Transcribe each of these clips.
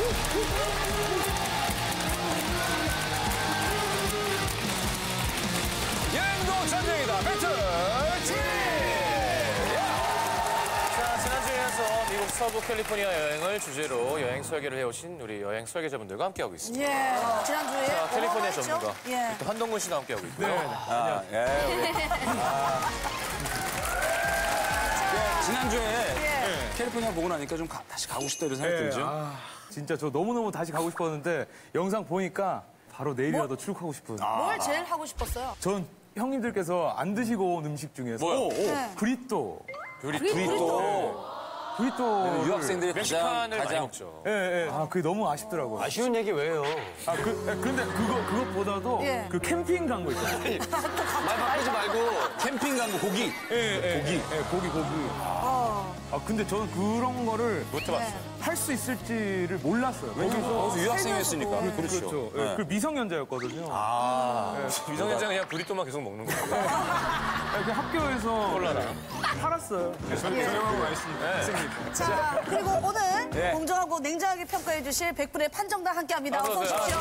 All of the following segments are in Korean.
여행도 전쟁이다. 배틀 지! 자, 지난주에 이어서 미국 서부 캘리포니아 여행을 주제로 여행 설계를 해오신 우리 여행 설계자분들과 함께하고 있습니다. 예, 지난주에 자, 캘리포니아 전문가. 예. 또 한동근 씨도 함께하고 있고요. 지난주에 캘리포니아 보고 나니까 좀 다시 가고 싶다 이런 생각이 들죠? 진짜 저 너무너무 다시 가고 싶었는데 영상 보니까 바로 내일이라도 출국하고 싶은. 뭘 제일 하고 싶었어요? 전 형님들께서 안 드시고 온 음식 중에서 네. 브리또. 또 유학생들이 멕시칸을 많이 먹죠. 예, 예. 아, 그게 너무 아쉽더라고요. 아쉬운 얘기 왜요? 근데 그것보다도 예. 그 캠핑 간 거 있잖아요. 말 바꾸지 말고. 캠핑 간 거 고기. 고기. 근데 저는 그런 거를 못 해봤어요. 할 수 있을지를 몰랐어요. 거기서 유학생이었으니까. 그렇죠. 네. 그 미성년자였거든요. 미성년자 그냥 브리또만 계속 먹는 거예요. 그 학교에서 팔았어요. 저렴하고 맛있으니까. 자, 그리고 오늘 공정하고 냉정하게 평가해 주실 100분의 판정단 함께합니다. 어서 오십시오.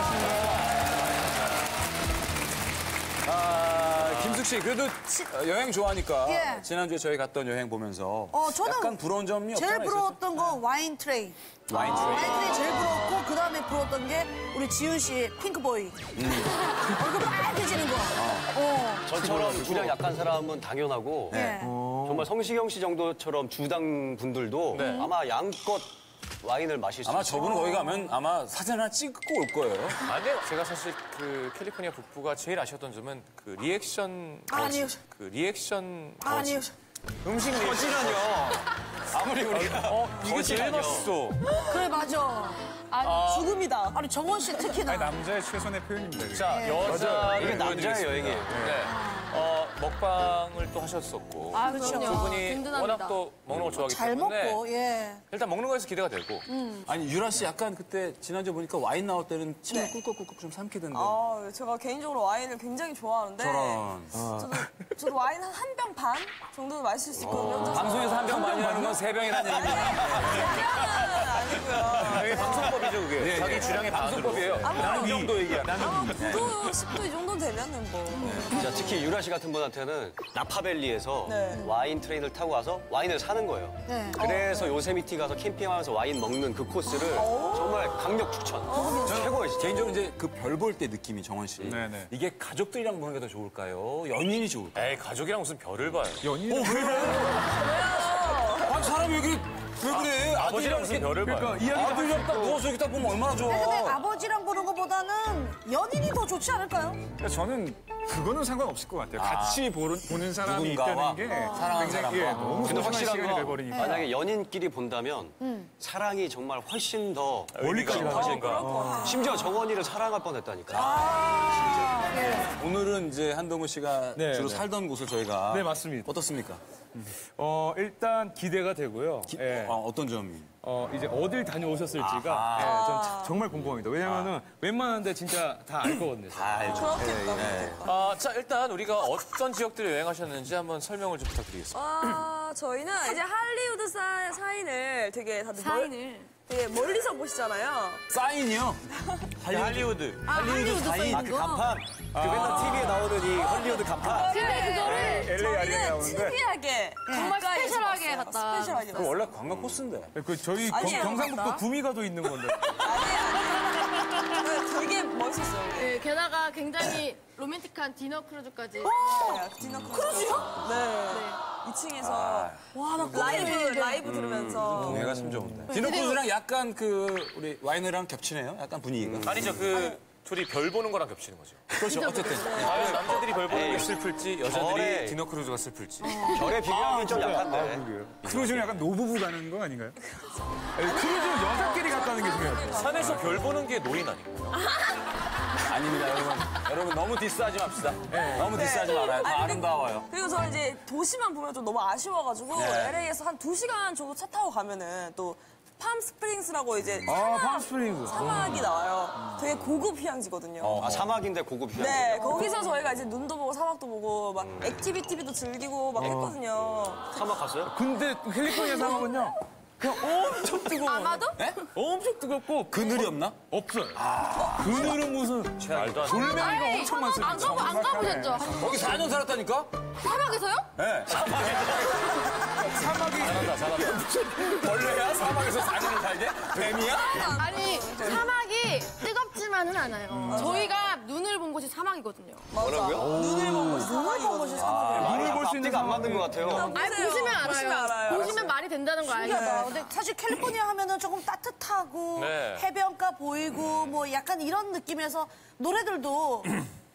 김숙 씨, 그래도 여행 좋아하니까 예. 지난주에 저희 갔던 여행 보면서 저는 약간 부러운 점이 제일 없잖아요. 부러웠던 건 와인 트레이. 와인 트레이 제일 부러웠고 그 다음에 부러웠던 게 우리 지훈 씨의 핑크보이. 얼굴 빨개지는 거. 저처럼 주량 약한 사람은 당연하고 예. 정말 성시경 씨 정도처럼 주당 분들도 아마 양껏 와인을 마실 수 아마 있어요. 저분은 거기 가면 아마 사진 하나 찍고 올 거예요. 아니요. 제가 사실 그 캘리포니아 북부가 제일 아쉬웠던 점은 그 리액션 아니요. 아니요. 음식 리액션이요. 아무리 우리가 이게 제일 맛있어. 그래, 맞아. 죽음이다. 아니, 정원 씨 특히나. 남자의 최선의 표현입니다. 자, 여자를 이게 남자의 보여드리겠습니다. 여행이에요. 네. 먹방을 또 하셨었고. 그렇죠. 두 분이 워낙 또 먹는 걸 좋아하기 잘 때문에 먹고, 예. 일단 먹는 거에서 기대가 되고. 아니, 유라 씨 약간 그때 지난주에 보니까 와인 나올 때는 침이 꿀꺽꿀꺽 좀 삼키던데. 제가 개인적으로 와인을 굉장히 좋아하는데 저도 와인 한 병 반 정도는 마실 수 있거든요. 방송에서 한 병 많이 하는 건 세 병이라는 얘기입니다. 아니고요. 이게 방송법이죠, 그게. 자기 주량의 방송법이에요. 나는 이 정도 얘기야. 9도, 10도 이 정도 되면은 뭐. 자, 특히 유라 씨 같은 분한테는 나파밸리에서 와인 트레인을 타고 와서 와인을 사는 거예요. 네. 그래서 요세미티 가서 캠핑하면서 와인 먹는 그 코스를 정말 강력 추천. 최고예요, 진짜. 개인적으로 이제 그 별 볼 때 느낌이 정원 씨. 네네. 이게 가족들이랑 보는 게 더 좋을까요? 연인이 좋을까요? 에이, 가족이랑 무슨 별을 봐요. 아, 사람이 왜 그래? 아버지랑 무슨 별을 봐요. 아들이랑 딱 누워서 이렇게 딱 보면 얼마나 좋아. 근데 아버지랑 보는 것보다는 연인이 더 좋지 않을까요? 저는 그거는 상관없을 것 같아요. 같이 보는 사람이 누군가와 있다는 게 사랑하는 사람과. 너무 근데 소중한 확실한 시간이 건 돼버리니까. 만약에 연인끼리 본다면 사랑이 정말 훨씬 더 멀리까지 가신가. 어. 심지어 정원이를 사랑할 뻔했다니까. 오늘은 이제 한동훈 씨가 네, 주로 네. 살던 곳을 저희가 네, 맞습니다. 어떻습니까? 일단 기대가 되고요. 예. 어떤 점이? 이제 어딜 다녀오셨을지가 전 정말 궁금합니다. 왜냐면은 웬만한데 진짜 다 알 거거든요. 다 알죠. 자, 일단 우리가 어떤 지역들을 여행하셨는지 한번 설명을 좀 부탁드리겠습니다. 저희는 이제 할리우드 사인을 되게 다들 되게 멀리서 보시잖아요. 사인이요? 할리우드. 할리우드 써 있는 거? 간판. 그 맨날 TV에 나오는 이 헐리우드 간판. 근데 그거를 LA 저희는 특이하게 정말 스페셜하게 갔다. 갔다. 스페셜하게 그거 원래 관광 코스인데. 그 저희 아니에요. 경상북도 구미가도 있는 건데. 되게 멋있었어요. 네, 게다가 굉장히 로맨틱한 디너 크루즈까지. 디너 크루즈요? 네. 2층에서 와, 나 라이브 들으면서 동해가 참 좋은데. 디너크루즈랑 약간 우리 와인이랑 겹치네요. 약간 분위기가. 아니죠, 둘이 별 보는 거랑 겹치는 거죠. 그렇죠. 어쨌든. 과연 남자들이 별 보는 게 슬플지, 여자들이 디너 크루즈가 슬플지. 별에 비교하면 좀 약한데. 크루즈는 약간 노부부 가는 거 아닌가요? 크루즈는 여자끼리 갔다는 게 중요하죠. 산에서 별 보는 게 노인 아닌가요? 아닙니다, 여러분. 여러분 너무 디스하지 맙시다. 너무 디스하지 말아요. 다 아름다워요. 그리고 저는 이제 도시만 보면 좀 너무 아쉬워가지고 LA에서 한 2시간 정도 차 타고 가면은 또 팜스프링스라고 이제 팜스프링스. 사막이 나와요. 되게 고급 휴양지거든요. 아, 사막인데 고급 휴양. 네, 거기서 저희가 이제 눈도 보고 사막도 보고 막 액티비티도 즐기고 막 했거든요. 사막 갔어요? 근데 캘리포니아 사람은요. 그냥 엄청 뜨거워. 아마도? 엄청 뜨겁고 그늘이 없나? 없어요. 그늘은 무슨 말도 안 돼. 돌멩이가 아니, 엄청 안 많습니다. 안 가보셨죠? 거기 4년 살았다니까? 사막에서요? 네. 사막이 잘한다. 벌레야? 사막에서 4년을 살게? 뱀이야? 아니, 사막이 뜨겁지만은 않아요. 저희가 눈을 본 곳이 사막이거든요. 뭐라고요? 눈을 보고 눈을 보고 사막이에요. 눈을 볼 수 있는 앞뒤가 안 맞는 것 같아요. 아니, 보시면 알아요. 보시면 알아요. 보시면 말이 된다는 거 알죠? 신기하다. 근데 사실 캘리포니아 하면은 조금 따뜻하고 네. 해변가 보이고 뭐 약간 이런 느낌에서 노래들도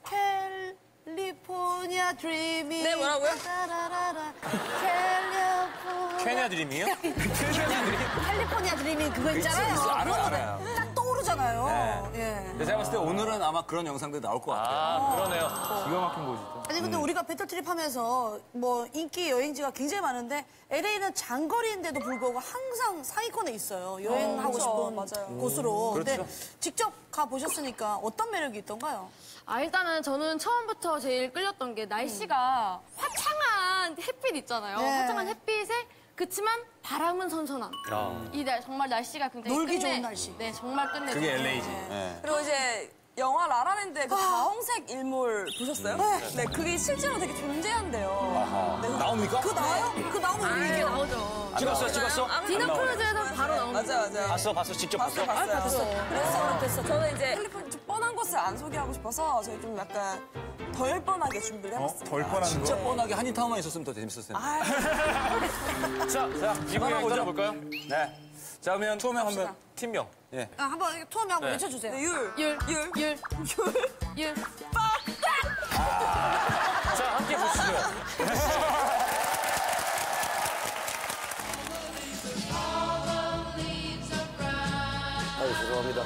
캘리포니아 드리밍 네, 뭐라고요? 따라라라 캘리포니아 케냐 드림이요? 캘리포니아 드리밍 그거 있잖아요. 있어. 알아요, 그거 알아요. 딱 떠오르잖아요. 예. 근데 제가 봤을 때 오늘은 아마 그런 영상들이 나올 것 같아요. 아, 그러네요. 기가 막힌 곳이죠. 아니 근데 우리가 배틀트립 하면서 뭐 인기 여행지가 굉장히 많은데 LA는 장거리인데도 불구하고 항상 상위권에 있어요. 여행하고 그렇죠. 싶은 맞아요. 곳으로. 근데 직접 가보셨으니까 어떤 매력이 있던가요? 아, 일단은 저는 처음부터 제일 끌렸던 게 날씨가 화창한 햇빛 있잖아요. 네. 화창한 햇빛에 그치만 바람은 선선함. 정말 날씨가 굉장히 놀기 좋은 날씨. 네, 정말 끝내. 그게 LA지. 네. 그리고 이제 영화 라라랜드의 그 다홍색 일몰 보셨어요? 네, 그게 실제로 되게 존재한대요. 네, 나옵니까? 그거 나와요? 그거 나오면 이게 얘기해요. 나오죠. 찍었어, 찍었어? 디너 크루즈에서 바로 나옵니다. 맞아요. 봤어? 직접 봤어? 봤어요. 그래서 저는 이제 캘리포니아 좀 뻔한 곳을 안 소개하고 싶어서 저희 좀 약간 덜 뻔하게 준비를 해봤습니다. 덜 뻔한 진짜 거. 뻔하게 한인타운만 있었으면 더 재밌었을 텐데. 자, 미국 하나 여행 보죠. 볼까요? 네. 자, 그러면 투어명 한번. 팀명. 아, 한번 투어명 한번 네. 외쳐주세요. 율. 자, 함께 보시죠. 아유, 죄송합니다.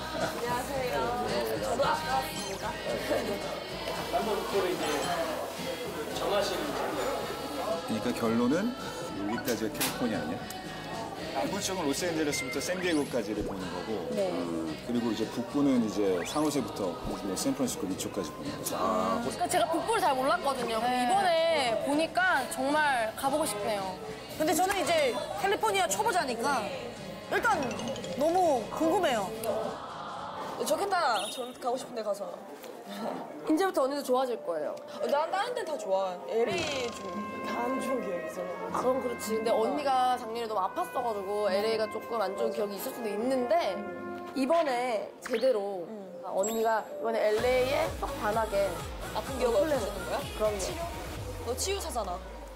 그러니까 결론은 여기까지가 캘리포니아 아니야? 남부쪽은 로스앤젤레스부터 샌디에고까지를 보는 거고, 그리고 이제 북부는 이제 산호세부터 뭐 샌프란시스코 위쪽까지 보는 거죠. 그러니까 제가 북부를 잘 몰랐거든요. 근데 이번에 보니까 정말 가보고 싶네요. 근데 저는 이제 캘리포니아 초보자니까 일단 너무 궁금해요. 좋겠다. 전 가고 싶은데 가서. 이제부터 언니도 좋아질 거예요. 난 다른 데는 다 좋아. LA 좀 안 좋은 기억이 있어요. 아, 그럼 그렇지. 근데 언니가 작년에 너무 아팠어가지고 LA가 조금 안 좋은 기억이 있을 수도 있는데 이번에 제대로 언니가 이번에 LA에 쏙 반하게 아픈 기억 없어지는 거야? 그럼요. 너 치유사잖아.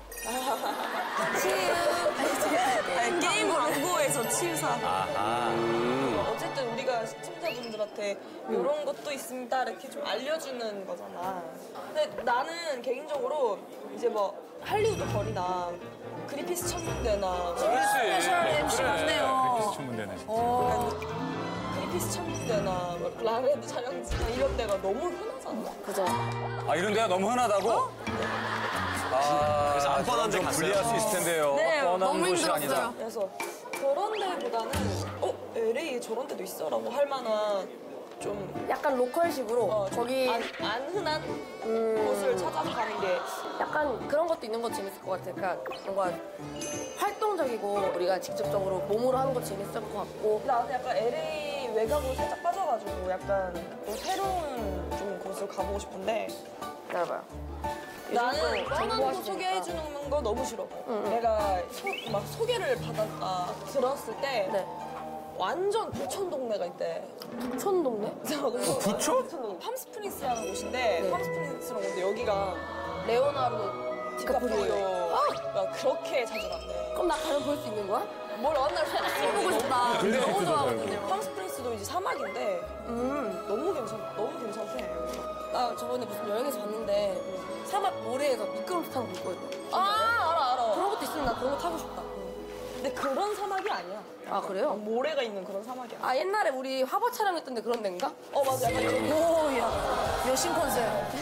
치유. 게임 광고에서 치유사. 어쨌든 우리가 시청자분들한테 이런 것도 있습니다 이렇게 좀 알려주는 거잖아. 근데 나는 개인적으로 이제 뭐 할리우드 거리나 그리피스 천문대나 스페셜 MC 그래. 맞네요. 천문대네. 그리피스 천문대나 뭐 라레드 촬영지 이런 데가 너무 흔하잖아. 그죠? 아, 이런 데가 너무 흔하다고? 그래서 안 뻔한 데 좀 갔어요. 불리할 수 있을 텐데요. 네, 뻔한 너무 곳이 힘들었어요. 아니다. 그래서 그런 데보다는 LA 저런 데도 있어라고 할 만한 좀 약간 로컬식으로 거기 안 흔한 곳을 찾아서 가는 게 약간 그런 것도 있는 거 재밌을 것 같아요. 그러니까 뭔가 활동적이고 우리가 직접적으로 몸으로 하는 거 재밌을 것 같고 나는 약간 LA 외곽으로 살짝 빠져가지고 약간 좀 새로운 좀 곳을 가보고 싶은데 기다려봐요. 나는 뻔한 곳 정보하시니까. 소개해주는 거 너무 싫어. 내가 막 소개를 들었을 때 네. 완전 부천 동네가 있대. 부천 동네? 부천? 팜스프링스라는 곳인데 팜스프링스라는 곳인데 여기가 레오나르도 디카프리오가 그렇게 자주 간대. 그럼 나 가면 볼 수 있는 거야? 뭘 만날 수 있어. 보고 싶다. 근데 너무 그거 좋아하거든요. 팜스프링스도 이제 사막인데 너무 괜찮대. 나 저번에 무슨 여행에서 봤는데 사막 모래에서 미끄럼틀 타는 거 있거든요. 알아. 그런 것도 있으면 나 그런 거 타고 싶다. 근데 그런 사막이 아니야. 아, 그래요? 모래가 있는 그런 사막이야. 아, 옛날에 우리 화보 촬영했던데 그런 데인가? 맞아. 약간 좀 오야 여신 컨셉.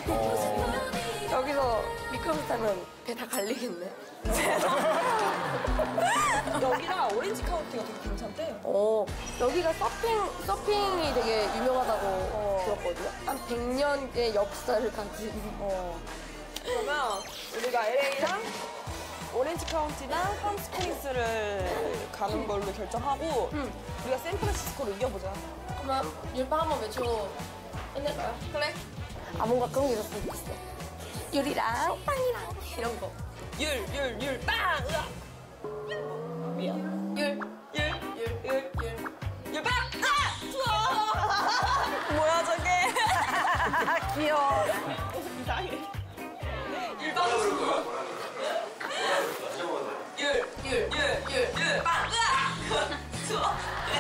여기서 미끄럼틀 타면 배 다 갈리겠네. 여기랑 오렌지 카운티가 되게 괜찮대. 여기가 서핑이 되게 유명하다고 들었거든요. 한 100년의 역사를 가진. 그러면 우리가 LA랑 오렌지 카운티나 팜스프링스를 가는 걸로 결정하고 우리가 샌프란시스코를 이겨보자. 그러면 율빵 한번 외치고 끝낼까요? 그래. 아 뭔가 그런 게 있었으면 좋겠어. 율이랑 빵이랑 이런 거. 율, 빵! 으악! 미안. 율. 율빵! 아! 좋아! 뭐야, 저게? 귀여워. 이상해. 율빵! 율, 빵! 으악! 좋아.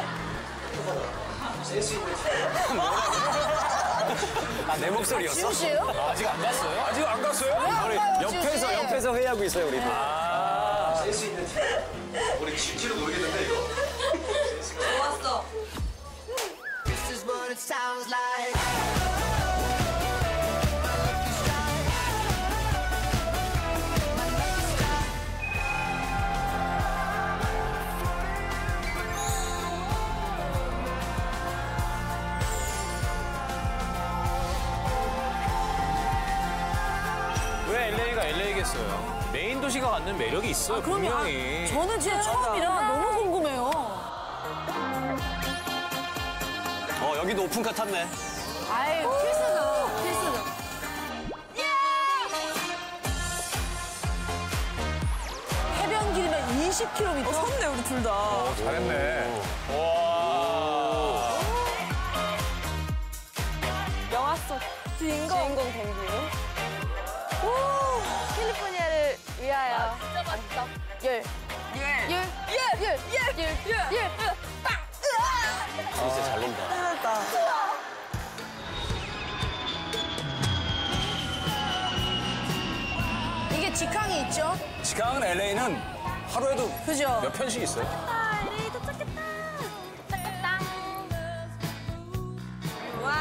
아, 내 목소리였어? 지훈 씨예요? 아직 안 갔어요? 아직 안 갔어요? 우리 가요, 지훈 씨. 옆에서 회의하고 있어요, 우리. 센스 있는 팀. 우리 질지로 모르겠는데 이거. 좋았어. This is what it sounds like. 왜 LA가 LA겠어요? 메인 도시가 갖는 매력이 있어요, 분명히. 저는 진짜 처음이라 너무 궁금해요. 여기도 오픈카 탔네. 아유, 필수죠. 필수죠. 해변 길이면 20km. 섰네, 우리 둘 다. 잘했네. 와. 영화 속 주인공 댕기는. 캘리포니아를 위하여. 진짜 맛있다. 율. 빵. 진짜 잘 논다. 잘했다. 이게 직항이 있죠? 직항은 LA는 하루에도 그죠? 몇 편씩 있어요? LA 도착했다. 와.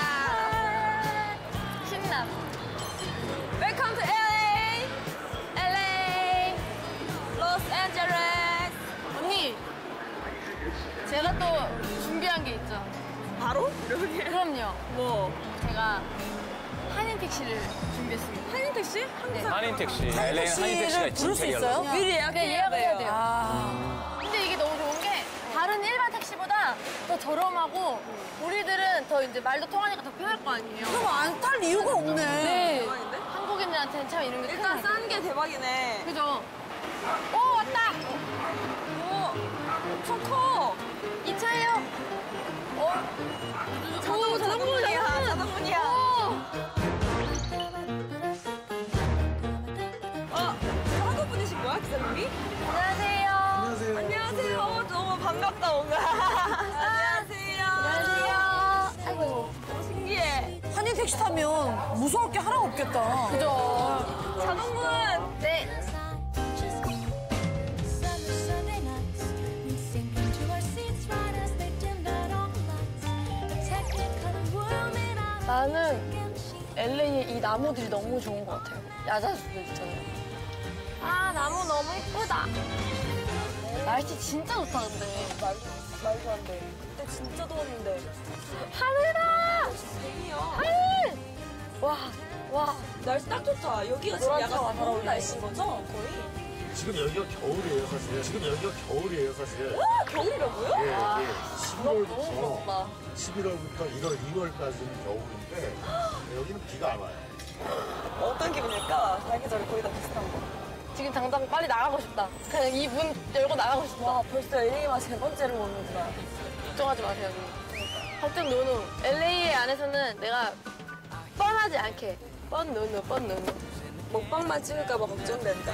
신나. Welcome to LA. LA. 로스앤젤레스. 언니. 제가 또 준비한 게 있죠. 바로? 이렇게? 그럼요. 뭐? 제가 한인 택시를 준비했습니다. 한인 택시? 항상. 한인 택시. LA는 한인 택시가 부를 수 진짜 있어요? 미리 네, 예약을 해야 돼요. 아. 근데 이게 너무 좋은 게 다른 일반 택시보다 더 저렴하고 우리들은 더 이제 말도 통하니까 더 편할 거 아니에요. 그럼 안 탈 이유가 없네. 네. 대박인데? 한국인들한테는 참 이런 게 일단 큰 싼 게 대박이네. 그죠? 오 왔다. 오, 엄청 커. 이 차예요. 자동문이야. 자동문이야. 한국 분이신 거야, 기사님이? 안녕하세요. 안녕하세요. 너무 반갑다, 뭔가. 안녕하세요. 안녕하세요. 아이고. 너무 신기해. 한인 택시 타면 무서울 게 하나가 없겠다. 그죠? 자동문. 네. 나는 LA의 이 나무들이 너무 좋은 것 같아요. 야자수들 있잖아요. 아, 나무 너무 이쁘다. 날씨 진짜 좋다, 근데. 말도 안 돼. 그때 진짜 더웠는데. 하늘아! 하늘! 와. 날씨 딱 좋다. 여기가 지금 노란 약간 차가 잘 더운 어울리네. 날씨인 거죠? 거의. 지금 여기가 겨울이에요, 사실. 지금 여기가 겨울이에요, 사실. 겨울이라고요? 예, 아, 예. 너무 10월부터 부럽다. 11월부터 1월, 2월까지는 겨울인데 여기는 비가 안 와요. 어떤 기분일까? 사계절이 거의 다 비슷한 거. 지금 당장 빨리 나가고 싶다. 그냥 이 문 열고 나가고 싶다. 와, 벌써 LA만 세 번째를 오는구나. 걱정하지 마세요. 걱정 노노. LA 안에서는 내가 뻔하지 않게 뻔 노노. 먹방만 찍을까봐 걱정된다.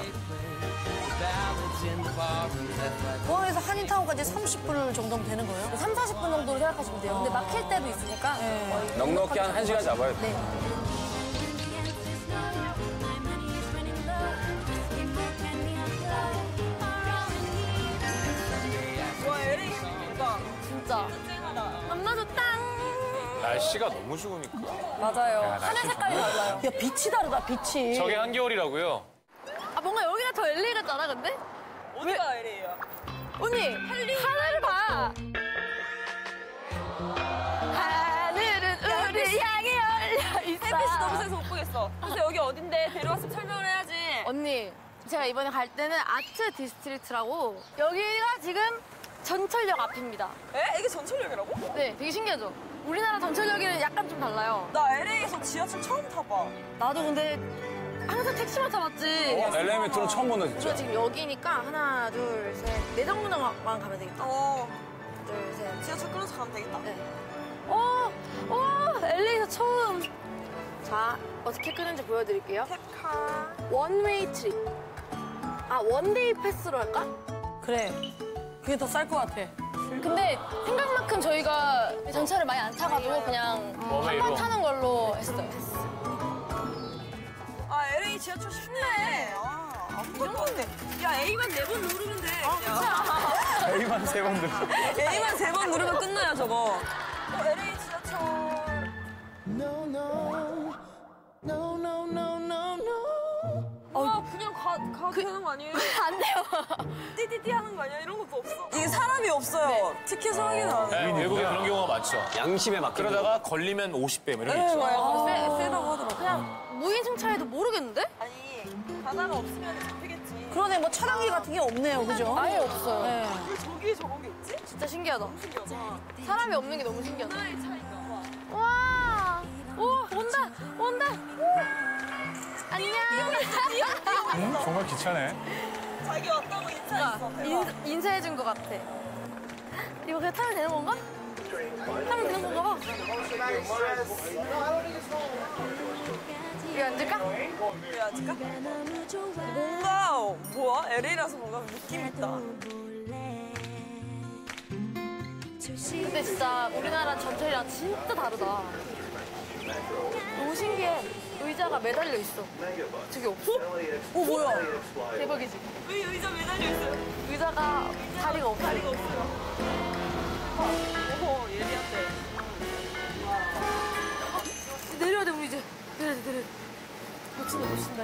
공항에서 한인타운까지 30분 정도면 되는 거예요? 3, 40분 정도로 생각하시면 돼요. 근데 막힐 때도 있으니까 거의 넉넉히 한 1시간 잡아야 돼. 네. 와, LA 대박. 진짜 너무 좋다. 날씨가 너무 좋으니까. 맞아요. 야, 날씨 하늘 색깔이 달라요. 야, 빛이 다르다, 빛이. 저게 한겨울이라고요. 아 뭔가 여기가 더 LA 같지 않아 근데? 어디가 LA야? 언니 하늘을 봐. 하늘은 우리 향해 열려 있어. 햇빛이 너무 세서 못 보겠어. 그래서 여기 어딘데? 데려왔으면 설명을 해야지. 언니 제가 이번에 갈 때는 아트 디스트릭트라고 여기가 지금 전철역 앞입니다. 에? 이게 전철역이라고? 네, 되게 신기하죠? 우리나라 전철역이랑 약간 좀 달라요. 나 LA에서 지하철 처음 타봐. 나도 근데 항상 택시만 타봤지. LA 메트로 처음 본다, 우리가 진짜. 지금 여기니까 하나, 둘, 셋, 네 정도만 가면 되겠다. 둘, 셋. 지하철 끊어서 가면 되겠다. 네. LA에서 처음. 자, 어떻게 끄는지 보여드릴게요. 탭카. 원웨이 트립. 아, 원데이 패스로 할까? 그래. 그게 더 쌀 것 같아. 근데 생각만큼 저희가 전철을 많이 안 타가지고 그냥 한 원웨이로. 번 타는 걸로 했어요. 아, LA 지하철 쉽네. 아무것도 없네. 야, A만 4번 누르면 돼. A만 3번 들. A만 3번 누르면 끝나요, 저거. LA 지하철. 그냥 가도 되는 거 아니에요? 안 돼요. 띠띠띠 하는 거 아니야? 이런 것도 없어. 이게 사람이 없어요. 티켓을 확인을 안 해. 네, 외국에 그런 경우가 많죠. 양심에 맡기는 그러다가 걸리면 50배 뭐 이런 게 있죠. 세다고 하더라고. 그냥 무인승차에도 모르겠는데? 아니, 바다가 없으면 잡히겠지. 그러네, 뭐 촬영기 같은 게 없네요, 그죠? 아예 없어요. 네. 왜 저기에 저런 게 있지? 진짜 신기하다. 신기하다. 사람이 없는 게 너무 신기하다. 문화의 차이가 봐. 와! 오, 온다! 안녕! 정말 기차네. 자기 왔다고 인사했어. 대박. 인사해준 것 같아. 이거 그냥 타면 되는 건가? 타면 되는 건가 봐. 여기 앉을까? 왜 앉을까? 뭔가, 뭐야? LA라서 뭔가 느낌 있다. 근데 진짜 우리나라 전철이랑 진짜 다르다. 너무 신기해. 의자가 매달려 있어. 저기 없어? 뭐야? 대박이지? 왜 의자 매달려 있어요? 의자가 다리가 없어. 다리가 없어요. 어머, 예리한데. 내려야 돼, 우리 이제. 내려야 돼. 놓친다.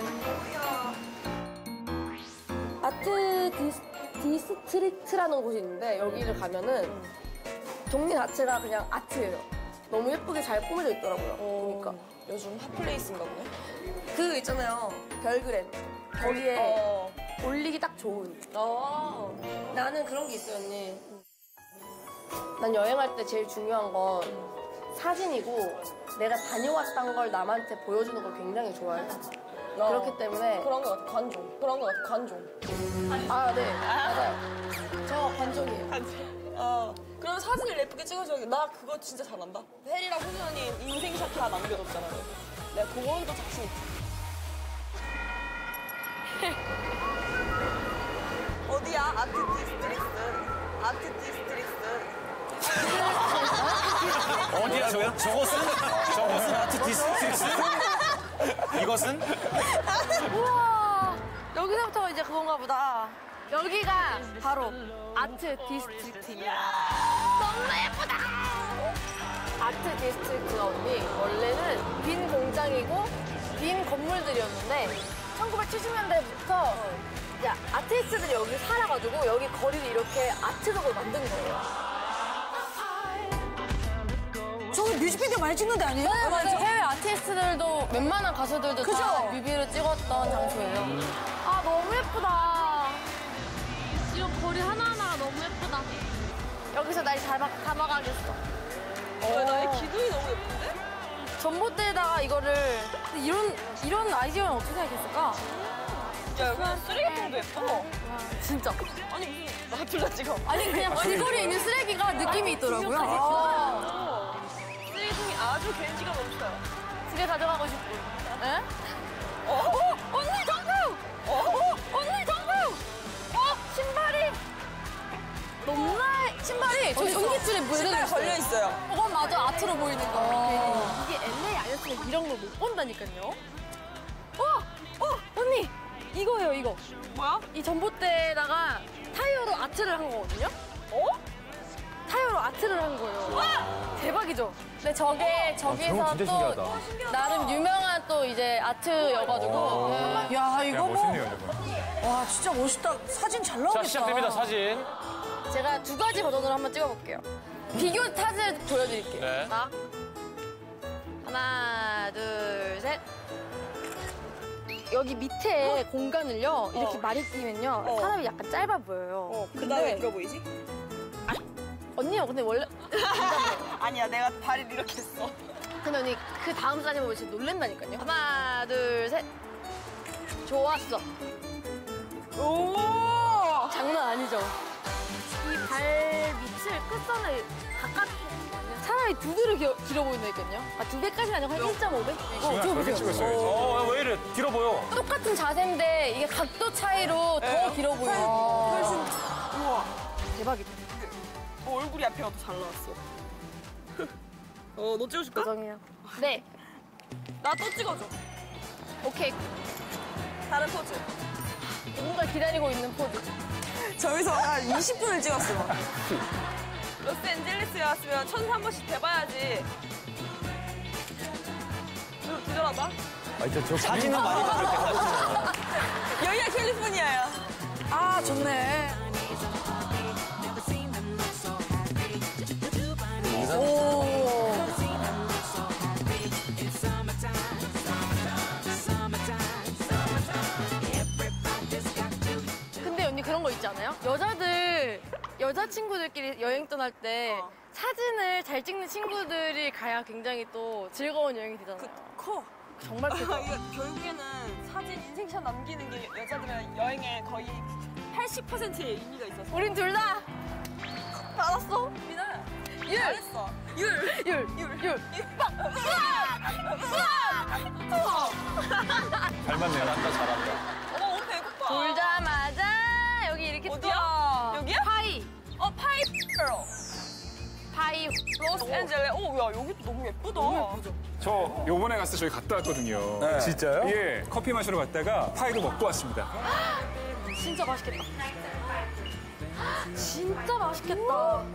아트 디스트릭트라는 곳이 있는데 여기를 가면은 동네 자체가 그냥 아트예요. 너무 예쁘게 잘 꾸며져 있더라고요. 보니까. 요즘 핫플레이스인가 보네. 그 있잖아요. 별그램. 거기에 올리기 딱 좋은. 나는 그런 게 있어요, 언니. 난 여행할 때 제일 중요한 건 사진이고 내가 다녀왔던 걸 남한테 보여주는 걸 굉장히 좋아해요. 그렇기 때문에 그런 거 같아, 관종. 그런 거 같아, 관종. 아, 네. 맞아요. 저 관종이에요. 그럼 사진을 예쁘게 찍어줘야겠다. 나 그거 진짜 잘한다. 혜리랑 호준언니 인생샷 다 남겨뒀잖아요. 내가 그거는 또 자신 있지. 어디야? 아트 디스트릭트. 어디라고요? 저것은 아트 디스트릭트? 이것은? 우와. 여기서부터 이제 그건가 보다. 여기가 바로 아트 디스트릭트입니다. 너무 예쁘다. 아트 디스트릭트가 언니 원래는 빈 공장이고 빈 건물들이었는데 1970년대부터 이제 아티스트들이 여기 살아가지고 여기 거리를 이렇게 아트적으로 만든 거예요. 저기 뮤직비디오 많이 찍는 데 아니에요? 네, 맞아요. 해외 아티스트들도 웬만한 가수들도 그죠? 다 뮤비를 찍었던 장소예요. 아, 너무 예쁘다. 이런 거리 하나하나가 너무 예쁘다. 여기서 날 잘 담아가겠어. 나의 기둥이 너무 예쁜데? 전봇대에다가 이거를 이런 아이디어는 어떻게 생각했을까? 야, 여기 쓰레기통도 예뻐. 진짜. 아니, 무슨 나 둘 다 찍어. 아니 그냥 길거리에 있는 쓰레기가 느낌이 있더라고요. 쓰레기통이 아주 겐지가 넘쳐요. 집에 가져가고 싶고. 에? 언니 정부! 언니 정부! 신발이 너무나 신발이 저 전기줄에 신발 걸려 있어요. 그건 맞아 아트로 보이는 거. 이게 LA 아니었으면 이런 걸 못 본다니까요. 언니 이거예요 이거. 뭐야? 이 전봇대에다가 타이어로 아트를 한 거거든요. 타이어로 아트를 한 거예요. 와! 대박이죠. 근데 저게 저기서 진짜 또 신기하다. 나름 유명한 또 이제 아트여가지고. 네. 야, 이거 뭐. 멋있네요, 저거. 와, 진짜 멋있다. 사진 잘 자, 나오겠다. 시작됩니다, 사진. 제가 두 가지 버전으로 한번 찍어볼게요. 비교 사진을 보여드릴게요. 네. 자, 하나, 둘, 셋. 여기 밑에 공간을요 이렇게 많이 끼면요 사람이 약간 짧아 보여요. 그 다음에 길어 보이지? 언니요 근데 원래 아니야, 내가 다리를 이렇게 했어. 근데 언니 그 다음 사진 보면 진짜 놀란다니까요. 하나 둘 셋. 좋았어. 오! 장난 아니죠? 이 발 밑을 끝선을 가깝게 차라리 두 배로 길어 보인다니까요. 아, 두 배까지는 아니고 한 1.5배? 저렇게 찍었어요. 왜 이래? 길어 보여. 똑같은 자세인데 이게 각도 차이로 더 길어 보여. 훨씬. 우와. 대박이다. 얼굴이 앞에가 더 잘 나왔어. 너 찍어줄까? 고정이요. 네. 나 또 찍어줘. 오케이. 다른 포즈. 누군가 기다리고 있는 포즈. 저기서 한 20분을 찍었어. 로스앤젤레스에 왔으면 천사 한 번씩 대봐야지. 기다려봐. 사진은 많이 받을 때 가보세요. 여기가 캘리포니아야. 아, 좋네. 근데 언니 그런 거 있지 않아요? 여자친구들끼리 여행 떠날 때 사진을 잘 찍는 친구들이 가야 굉장히 또 즐거운 여행이 되잖아요. 커. 정말 크죠? 이거 결국에는 사진 인생샷 남기는 게 여자들의 여행에 거의 80%의 의미가 있었어. 우린 둘 다 받았어. 미나야. 율! 잘했어. 율! 잘 맞네요. 잘한다. 어머, 배고파. 돌자마자 여기 이렇게 어디야? 여기야? 파이. 파이 girl. 파이. 로스앤젤레. 야, 여기도 너무 예쁘다. 저 요번에 갔을 때 저희 갔다 왔거든요. 네. 진짜요? 예, 커피 마시러 갔다가 파이도 먹고 왔습니다. 진짜 맛있겠다. 진짜 맛있겠다.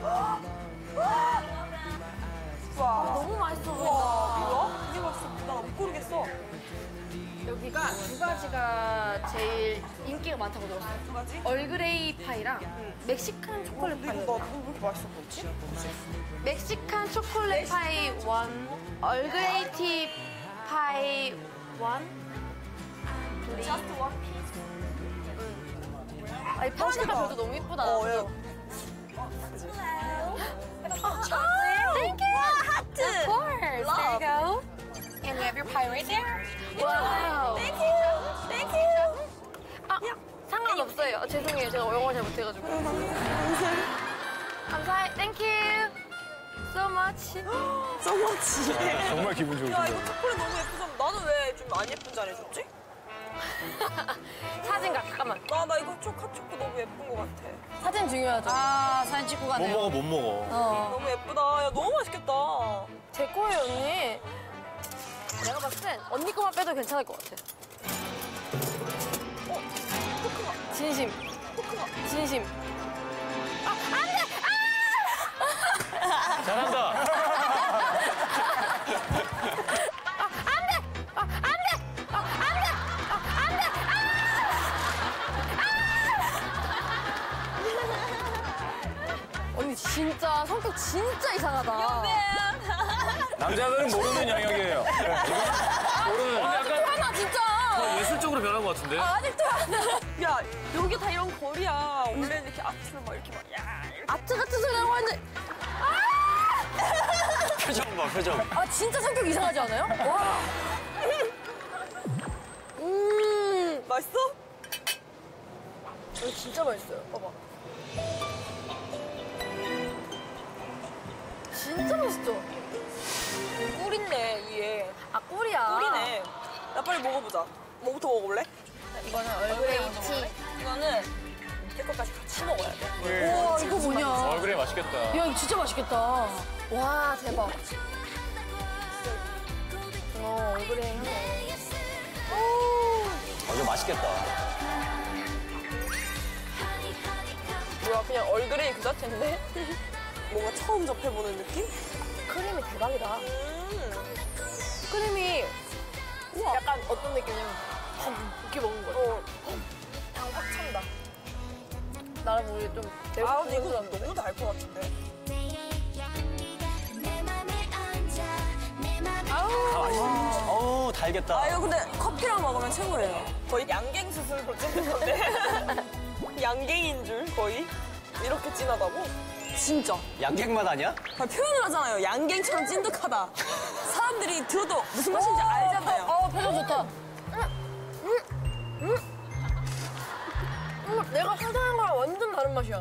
와. 너무 맛있어 보인다. 뭐야? 이게 맛있어. 나 못 고르겠어. 여기가 두 가지가 제일 인기가 많다고 들었어요. 두 가지? 얼그레이 파이랑 멕시칸 초콜릿 파이. 왜 이렇게 맛있어 보이지? 멕시칸 초콜릿 파이 1, 얼그레이 티 파이 1. Just one piece. 아니 파란 색깔 별도 너무 이쁘다. Thank you. 하트. Of course. There you go. And you have your pie right there. Wow. Thank you. Thank you. 아, 상관없어요. 죄송해요. 제가 영어 잘 못해가지고. 감사해. Thank you. So much. So much. 정말 기분 좋으신 야, 거예요. 이거 초콜릿 너무 예쁘잖아. 나는 왜 좀 안 예쁜 줄 알아줬지? 사진가 잠깐만. 나 이거 핫초코 너무 예쁜 것 같아. 사진 중요하죠. 아, 사진 찍고 가네요. 못 먹어. 너무 예쁘다. 야, 너무 맛있겠다. 제 거예요, 언니. 내가 봤을 땐 언니 거만 빼도 괜찮을 것 같아. 진심. 진심. 안 돼! 잘한다. 언니 진짜 성격 진짜 이상하다. 남자들은 모르는 영역이에요. 모르는. 아직도 하나 진짜. 예술적으로 변한 것 같은데? 아직도 하나. 야, 여기 다 이런 거리야. 원래는 이렇게 아트를 막 이렇게 아트 같은 소리 하고 하는데. 표정 봐, 표정. 아 진짜 성격 이상하지 않아요? 와. 맛있어? 이거 진짜 맛있어요. 봐봐. 진짜 맛있죠? 꿀 있네, 위에. 아 꿀이야. 꿀이네. 나 빨리 먹어보자. 뭐부터 먹어볼래? 이거는 얼그레이 티. 이거는 내 것까지 같이 먹어야 돼. 우와 이거 뭐냐? 얼굴에 맛있겠다. 야 이거 진짜 맛있겠다. 와 대박. 얼그레이 하네. 이거 맛있겠다. 뭐야, 그냥 얼그레이 그 자체인데? 뭔가 처음 접해보는 느낌? 크림이 대박이다. 크림이 약간 어떤 느낌이냐면 이렇게 먹는 거야. 확 찬다. 나름 우리 좀 매운 아, 근데 이거 너무 달 것 같은데? 어우, 달겠다. 아, 이거 근데 컵 떡볶이랑 먹으면 최고예요. 거의 양갱 수술로 찍는 건데. 양갱인 줄 거의. 이렇게 진하다고? 진짜. 양갱 맛 아니야? 표현을 하잖아요. 양갱처럼 찐득하다. 사람들이 들어도 무슨 맛인지 알잖아요. 표정 좋다. 내가 상상한 거랑 완전 다른 맛이야.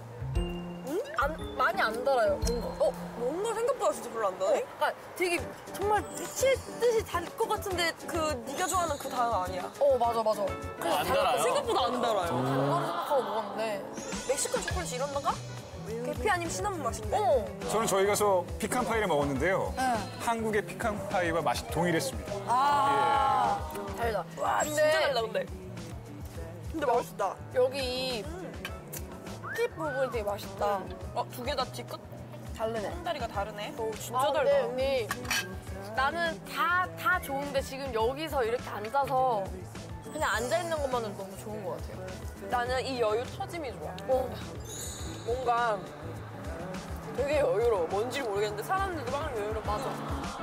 많이 안 달아요, 뭔가. 뭔가 생각보다 진짜 별로 안 다네? 그러니까 되게 정말 미치듯이 달 것 같은데 그 네가 좋아하는 그 당 아니야. 맞아. 그래서 안 달아요? 생각보다 안 달아요. 단 거를 생각하고 먹었는데. 멕시칸 초콜릿이 이런 건가? 계피 아니면 시나몬 맛인데? 저는 저희 가서 피칸 파이를 먹었는데요. 한국의 피칸 파이와 맛이 동일했습니다. 달다. 와, 진짜 달다, 근데. 근데 맛있다. 여기 팁 부분이 되게 맛있다. 두 개 다 뒤끝 다르네. 다리가 다르네. 진짜 아, 달다. 근데 언니, 나는 다 좋은데 지금 여기서 이렇게 앉아서 그냥 앉아있는 것만으로 너무 좋은 것 같아요. 나는 이 여유 터짐이 좋아. 뭔가 되게 여유로워. 뭔지 모르겠는데 사람들도 막 여유로워. 맞아.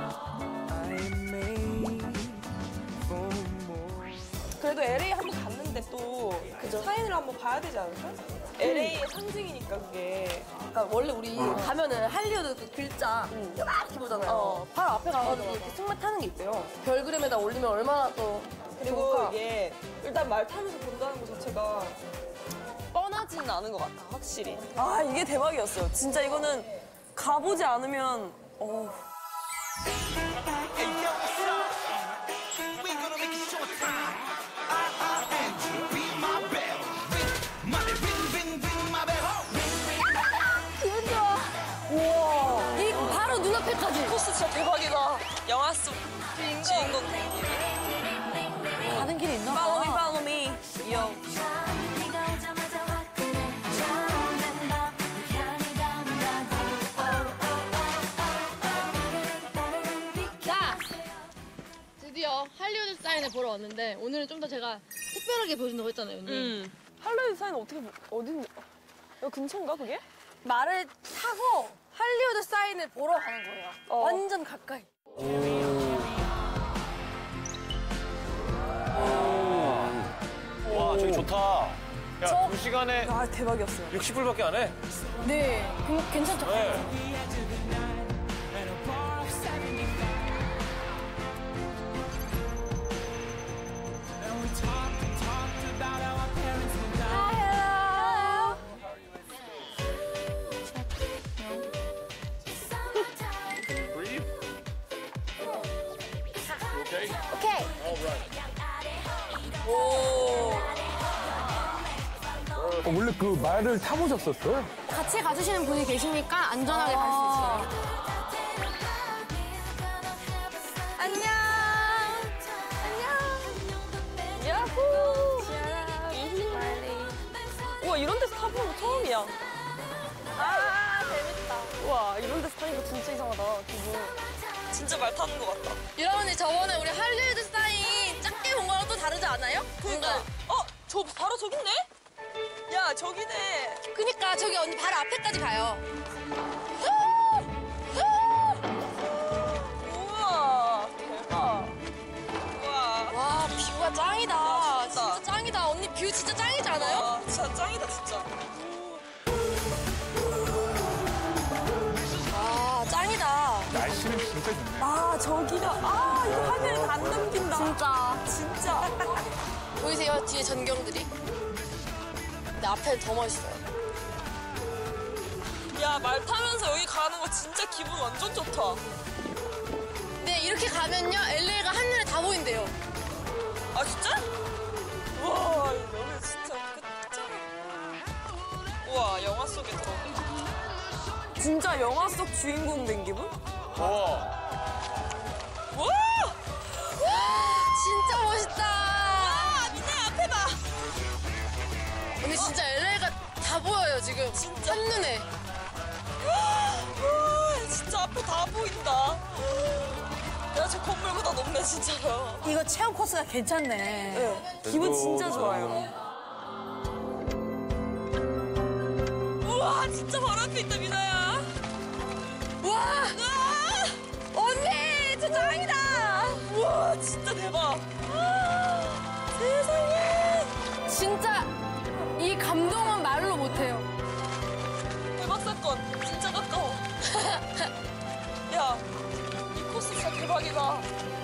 그래도 LA 한번 갔는데 또 사인을 한번 봐야 되지 않을까? LA의 상징이니까 그게. 그러니까 원래 우리 가면은 할리우드 그 글자 이렇게 보잖아요. 바로 앞에 가가지고 이렇게 승마 타는 게 있대요. 별그램에다 올리면 얼마나 또 그리고 좋을까? 이게 일단 말 타면서 본다는 것 자체가 뻔하지는 않은 것 같아, 확실히. 아, 이게 대박이었어요. 진짜 이거는 가보지 않으면 기분 좋아. 우와. 이 바로 눈앞에까지. 코스 진짜 대박이다. 영화 속 주인공 된 길. 가는 길이 있나 봐. Follow me. Yo. 자, 드디어 할리우드 사인을 보러 왔는데 오늘은 좀 더 제가 특별하게 보여준다고 했잖아요, 언니. 할로윈 사인 어딘데? 여기 근처인가 그게? 말을 타고 할리우드 사인을 보러 가는 거예요. 완전 가까이. 와, 저기 좋다. 야, 2시간에 아, 대박이었어요. 60불밖에 안 해? 네, 괜찮죠? 네. 오케이. 원래 그 말을 타보셨었어요? 같이 가주시는 분이 계시니까 안전하게 갈 수 있어요. 안녕. 야호. 우와, 이런 데서 타보는 거 처음이야. 아, 재밌다. 우와, 이런 데서 타니까 진짜 이상하다, 기분. 진짜 말 타는 것 같다. 여러분들 저번에 우리 할리우드 사인 작게 본 거랑 또 다르지 않아요? 그러니까. 저 바로 저기 있네? 야, 저기네. 그니까 저기 언니 바로 앞에까지 가요. 우와, 대박. 우와. 와, 뷰가 짱이다. 아, 진짜 짱이다. 언니 뷰 진짜 짱이지 않아요? 와, 진짜 짱이다, 진짜. 아, 짱이다. 날씨는 진짜 좋네. 아, 저기가. 아, 이거 화면에 안 넘긴다. 진짜. 보이세요? 뒤에 전경들이? 근데 앞에는 더 멋있어요. 야, 말 타면서 여기 가는 거 진짜 기분 완전 좋다. 네, 이렇게 가면요, LA가 한눈에 다 보인대요. 아, 진짜? 우와, 여기 진짜 끝장. 우와, 영화 속에 들어오네. 진짜 영화 속 주인공 된 기분? 와. 와! 진짜 멋있다. 와, 민아야, 앞에 봐. 언니 진짜 LA가 다 보여요, 지금. 진짜? 한눈에. 와, 진짜 앞에 다 보인다. 야, 저 건물보다 높네, 진짜로. 이거 체험 코스가 괜찮네. 네, 기분 진짜 좋아요. 우와, 진짜 바로 앞에 있다, 민아야. 와! 언니! 진짜 짱이다! 우와, 진짜 대박. 세상에. 진짜 이 감동은 말로 못해요. 대박 사건. 진짜 가까워. 야, 이 코스 진짜 대박이다. 와!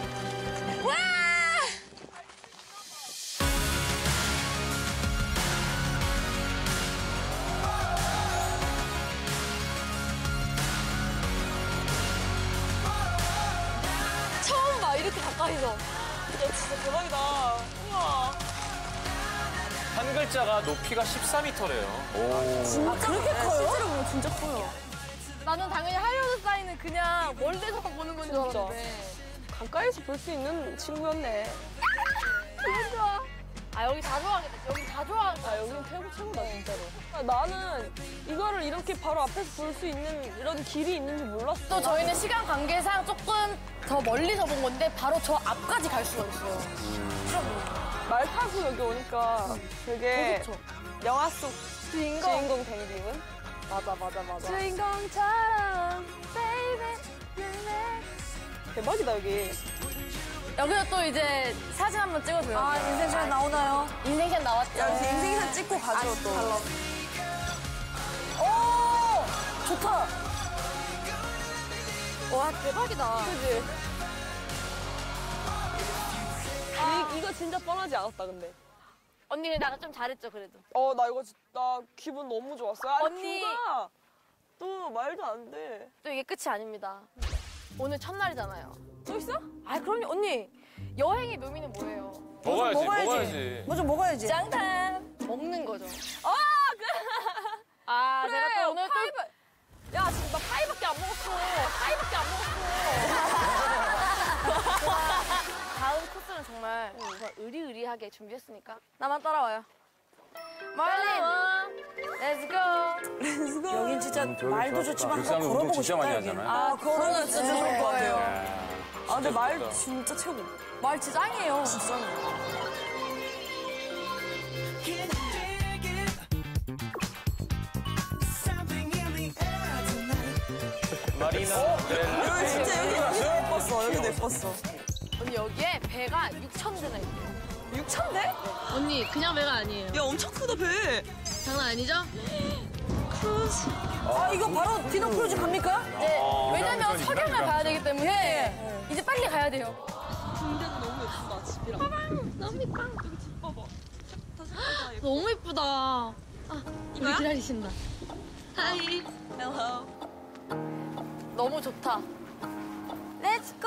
처음 봐, 이렇게 가까이서. 야, 진짜 대박이다. 우와. 한 글자가 높이가 14m래요. 진짜 그렇게 커요? 실제로 보면 진짜 커요. 나는 당연히 할리우드 사인은 그냥 멀리서 보는 건 줄 알았는데. 가까이서 볼 수 있는 친구였네. 너무 좋아. 아, 여기 자주 하겠다. 여기 자주 하겠다. 아, 여기는 최고다, 진짜로. 아, 나는 이거를 이렇게 바로 앞에서 볼 수 있는 이런 길이 있는 줄 몰랐어. 또 저희는 시간 관계상 조금 더 멀리서 본 건데 바로 저 앞까지 갈 수가 있어요. 말 타고 여기 오니까 되게 영화 속 주인공 된 기분? 맞아. 주인공처럼, baby, 대박이다, 여기. 여기서 또 이제 사진 한번 찍어줘요. 아, 인생샷 나오나요? 인생샷 나왔죠. 야, 이제 인생샷 찍고 가죠, 또. 오! 좋다. 와, 대박이다. 그지? 이거 진짜 뻔하지 않았다, 근데. 언니, 나가 좀 잘했죠, 그래도. 나 이거 나 기분 너무 좋았어. 아니, 언니. 뷰가 또 말도 안 돼. 또 이게 끝이 아닙니다. 오늘 첫날이잖아요. 또 있어? 아, 그럼요. 언니, 여행의 묘미는 뭐예요? 먹어야지. 뭐 좀 먹어야지. 짱탄! 먹는 거죠. 그래, 제가 또 오늘 파이브. 야, 지금 나 파이밖에 안 먹었어. 파이밖에 안 먹었어. 다음 코스는 정말 의리의리하게 준비했으니까 나만 따라와요. 말린! 렛츠고! 여긴 진짜 말도 좋지만 한번 울산 운동 걸어보고 진짜 싶다, 많이 여긴. 하잖아요. 아, 그거는 진짜 좋을 것 같아요. 아, 근데 말 좋다. 진짜 최고. 말 진짜 짱이에요. 진짜. 마리나 여기 진짜 여기도 예뻤어. 여기도 예뻤어. 언니, 여기에 배가 6,000대나 있대요. 6,000대? 언니, 그냥 배가 아니에요. 야, 엄청 크다, 배. 장난 아니죠? 아, 이거 바로 디너 크루즈 갑니까? 네, 왜냐면 석양을 봐야 되기 때문에 이제 빨리 가야 돼요. 군대도 너무 예쁘다, 집이랑. 너무 예뻐. 여기 집 봐봐. 너무 예쁘다. 아, 우리 기다리신다. 하이. Hello. 너무 좋다. 렛츠고.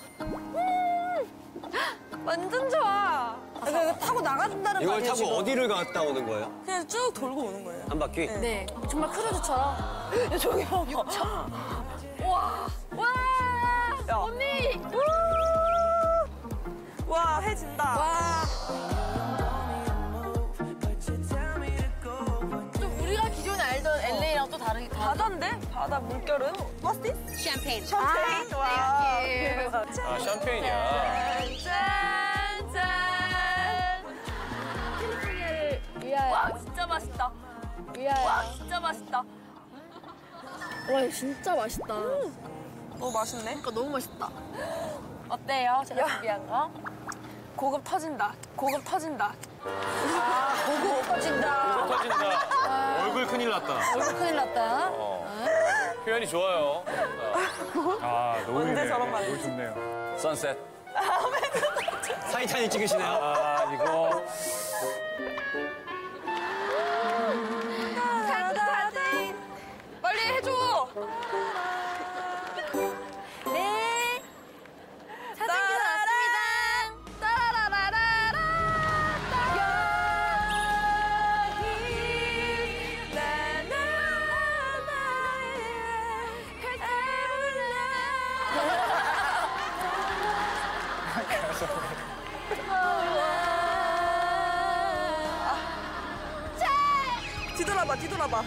완전 좋아. 이거 타고 나간다는 거 이걸 아니에요, 타고 지금? 어디를 갔다 오는 거예요? 그냥 쭉 돌고 오는 거예요. 한 바퀴? 네, 정말 크루즈처럼. 야, 저기 봐봐. 6,000. 와. 야. 언니. 와, 해 진다. 와. 좀 우리가 기존에 알던 LA랑 또 다르게. 바다인데? 바다 물결은? What's this? 샴페인. 샴페인? 와. 땡큐. 아, 샴페인이야. 짠. 캘리포니아를 위하여. 와, 진짜 맛있다. 위하여. 와, 진짜 맛있다. 와, 이거 진짜 맛있다. 너무 맛있네. 그러니까 너무 맛있다. 어때요? 제가 준비한 거? 고급 터진다. 고급 터진다. 고급 터진다. 터진다. 얼굴 큰일 났다. 얼굴 큰일 났다. 표현이 좋아요. 아, 너무 언제 저런 말 너무 좋네요. 선셋. 타이타닉 찍으시네요. 아, 이거. 빨리 해줘. 네. 사진 기사 왔습니다. 따라라라라. 여기 뒤돌아봐, 뒤돌아봐.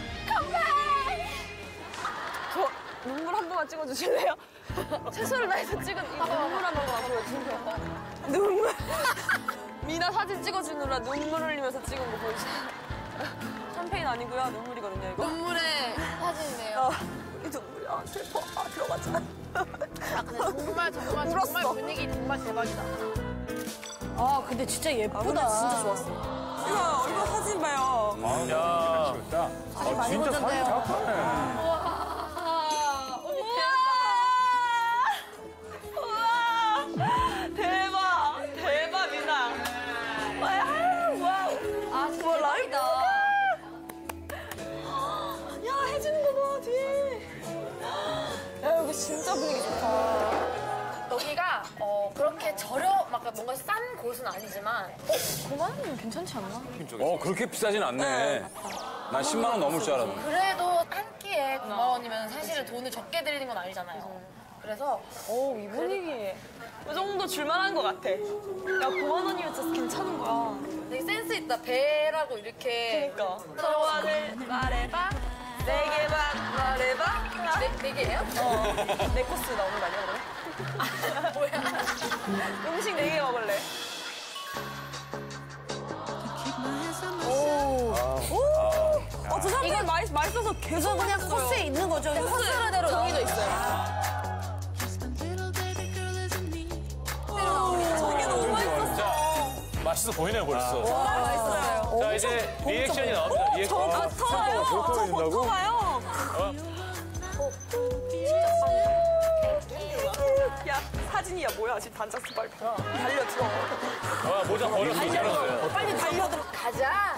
저 눈물 한 번만 찍어주실래요? 최선을 다해서 찍은 이 눈물 한 번만 보여주세요. 눈물. 미나 사진 찍어주느라 눈물 흘리면서 찍은 거 보이시나요? 샴페인 아니고요, 눈물이거든요, 이거. 눈물의 사진이네요. 이 눈물이 슬퍼. 들어가자. 아, 근데 정말 울었어. 분위기 정말 대박이다. 아, 근데 진짜 예쁘다. 근데 진짜 좋았어. 이거 얼굴 사진 봐요. 야, 사진 많이 보셨네요. 대박! 대박, 미나. 와우. 아, 진짜 라이다. 야, 해주는 거 봐, 뒤에. 야, 여기 진짜 분위기 좋다. 여기가 그렇게 막 뭔가 싼 곳은 아니지만 9만 원이면 괜찮지 않나? 그렇게 비싸진 않네. 난 10만 원 넘을 줄 알았는데. 그래도 한 끼에 9만 원이면 사실은 돈을 적게 드리는 건 아니잖아요. 그래서 이 분위기. 이 정도 줄만한 것 같아. 야, 9만 원이면 진짜 괜찮은 거야. 되게 센스 있다. 배라고 이렇게. 그러니까. 소원을 말해봐. 네 개만 말해봐. 네 개예요? 네 코스 나오는 거 아니야, 그러면? 뭐야? 음식 4개 먹을래. 저 사람들 맛있어서 계속 그냥 코스에 있는 거죠. 코스대로 정해져 있어요. 저게 너무 맛있었어. 맛있어 보이네요, 벌써. 맛있어요. 자, 이제 리액션이 나옵니다. 리액션. 버터요. 저 버터 봐요. 야, 사진이야 뭐야? 지금 단짝 스파이크야. 달려들어. 모자 버렸어요. 빨리 달려들어. 가자. 야,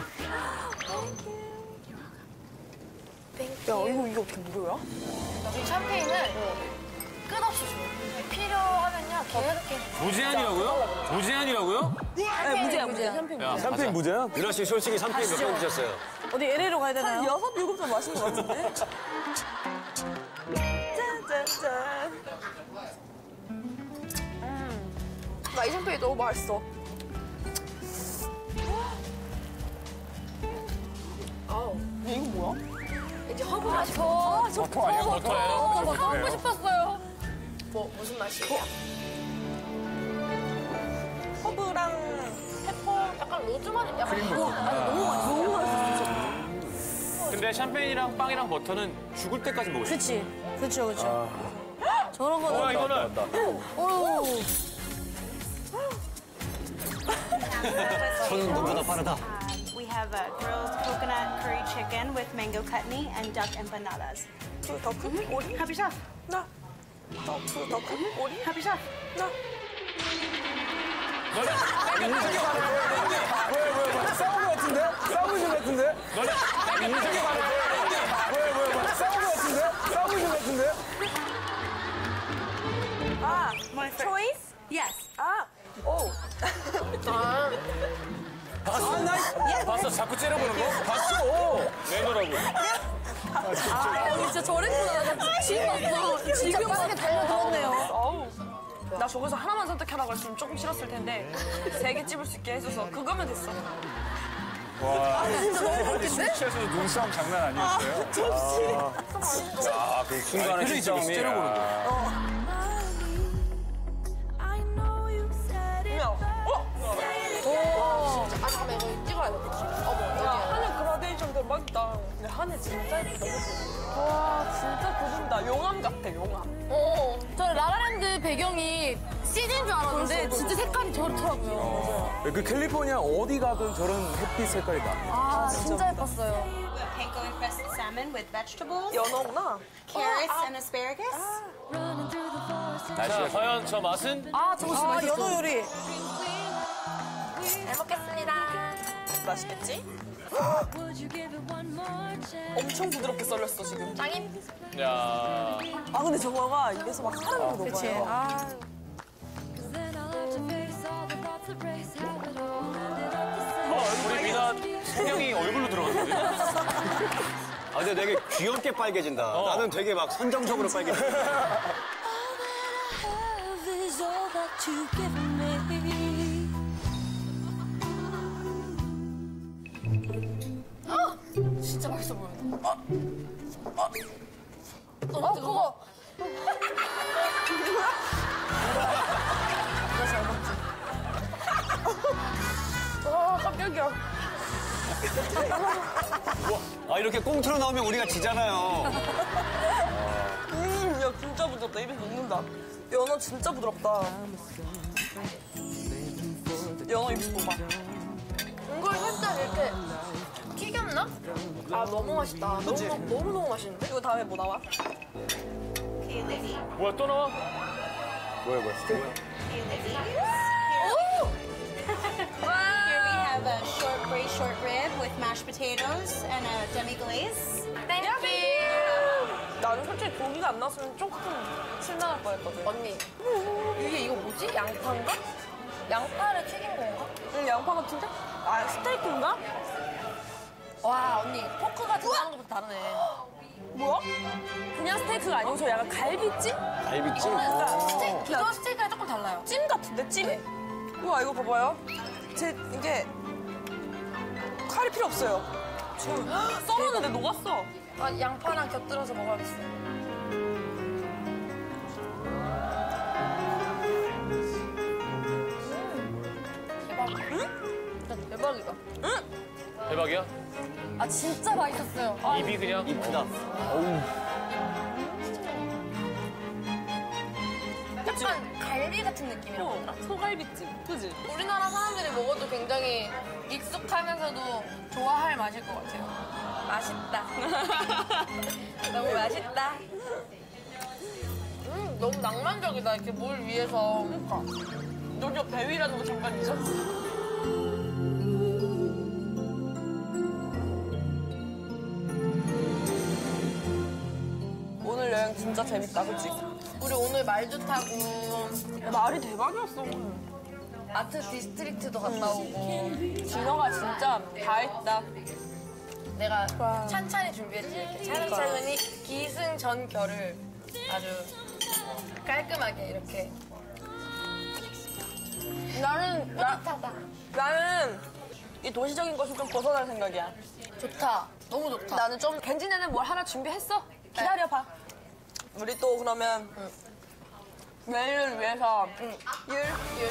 이거 어떻게 무료야? 여기 샴페인을 끝없이 줘. 필요하면요, 계속. 무제한이라고요? 무제한이라고요? 네, 무제야. 샴페인 무제야? 유라 씨 솔직히 샴페인 몇 병 드셨어요? 어디 LA로 가야 되나요? 한 6, 7잔 마신 것 같은데? 짠짠짠. 나 이 샴페인 너무 맛있어. 이거 뭐야? 이제 허브 맛이. 버터 아니에요? 버터예요? 먹고 싶었어요. 무슨 맛이에요? 허브랑 페퍼. 약간 로즈마리, 약간 너무 맛있어. 근데 샴페인이랑 빵이랑 버터는 죽을 때까지 먹을 수 있어요. 그렇죠. 저런 거는. 이거는. 손은 눈보다 빠르다. We have a grilled coconut curry chicken with mango chutney and duck empanadas. 더 큰? 오리? Help yourself. 나. 더 큰? 오리? Help yourself. 나. 싸운 거 같은데? 싸우신 거 같은데? 싸우신 거 같은데? My choice? Yes. 오. 봤어? 자꾸 째려보는 거? 봤어? 내놓으라고. 여기 진짜 저랬구나. 지금 왔어. 진짜 빠르게 달려들었네요. 나 저기서 하나만 선택하라고 했으면 조금 싫었을 텐데 3개 찝을 수 있게 해줘서 그거면 됐어. 와, 술 취해서도 눈싸움 장난 아니었어요? 그 순간에 시점이. 째려보는 거. 아, 잠깐만, 이거 찍어야 돼. 어머, 야, 하늘 그라데이션 대박이다. 근데 하늘 진짜 예쁘다. 와, 진짜 그분다. 용암 같아, 용암. 저 라라랜드 배경이 CG인 줄 알았는데 진짜 색깔이 저렇더라고요. 그 캘리포니아 어디 가든 저런 햇빛 색깔이 나. 아, 진짜 예뻤어요. Panko and pressed salmon with vegetables, 연어구나. carrots and asparagus. 자, 과연 저 맛은? 연어 요리. 잘 먹겠습니다. 맛있겠지? 엄청 부드럽게 썰렸어, 지금. 짱임. 야. 근데 저거가 입에서 막 사르르 녹아요. 그치. 우리 미나 성경이 얼굴로 들어갔는데? 근데 되게 귀엽게 빨개진다. 나는 되게 막 선정적으로 빨개진다. 진짜 맛있어 보인다. 너무 뜨거워. 깜짝이야. 이렇게 꽁트로 나오면 우리가 지잖아요. 야, 진짜 부드럽다. 입에 녹는다. 연어 진짜 부드럽다. 연어 입술 먹어봐. 이걸 살짝 이렇게 튀겼나? 아 너무 맛있다. 너무 맛있는데? 이거 다음에 뭐 나와? 뭐야, 또 나와? 뭐야, 스테이크? Here we have a short braised short rib with mashed potatoes and a demi glaze. 나는 솔직히 고기가 안 나왔으면 조금 실망할 뻔했거든. 언니 이게 이거 뭐지? 양파인가? 양파를 튀긴 건가? 응, 양파 같은데? 아, 스테이크인가? 와 언니 포크가 들어가는 것부터 다르네. 뭐야? 그냥 스테이크가 아니고 저 약간 갈비찜? 갈비찜? 기존 스테이크랑 조금 달라요. 찜 같은데, 찜? 우와, 이거 봐봐요. 이게 칼이 필요 없어요. 지금 썰었는데 녹았어. 아, 양파랑 곁들여서 먹어야겠어. 대박. 응? 대박이다. 대박이야? 아 진짜 맛있었어요. 입이 그냥. 이쁘다. 약간 갈비 같은 느낌이라고 하나? 소갈비찜, 그지? 우리나라 사람들이 먹어도 굉장히 익숙하면서도 좋아할 맛일 것 같아요. 맛있다. 너무 맛있다. 너무 낭만적이다. 이렇게 물 위에서. 여기가 배위라는 거 잠깐 잊었어. 오늘 여행 진짜 재밌다, 그치? 우리 오늘 말도 타고 말이 대박이었어. 아트 디스트릭트도 갔다 오고 진호가 진짜 다 했다. 내가 찬찬히 준비했지. 이렇게 차근차근히 기승전결을 아주 깔끔하게 이렇게. 나는 이 도시적인 것을 좀 벗어날 생각이야. 좋다. 너무 좋다. 나는 좀 겐지네는 뭘 하나 준비했어. 기다려봐. 우리 또 그러면 메뉴를 위해서 율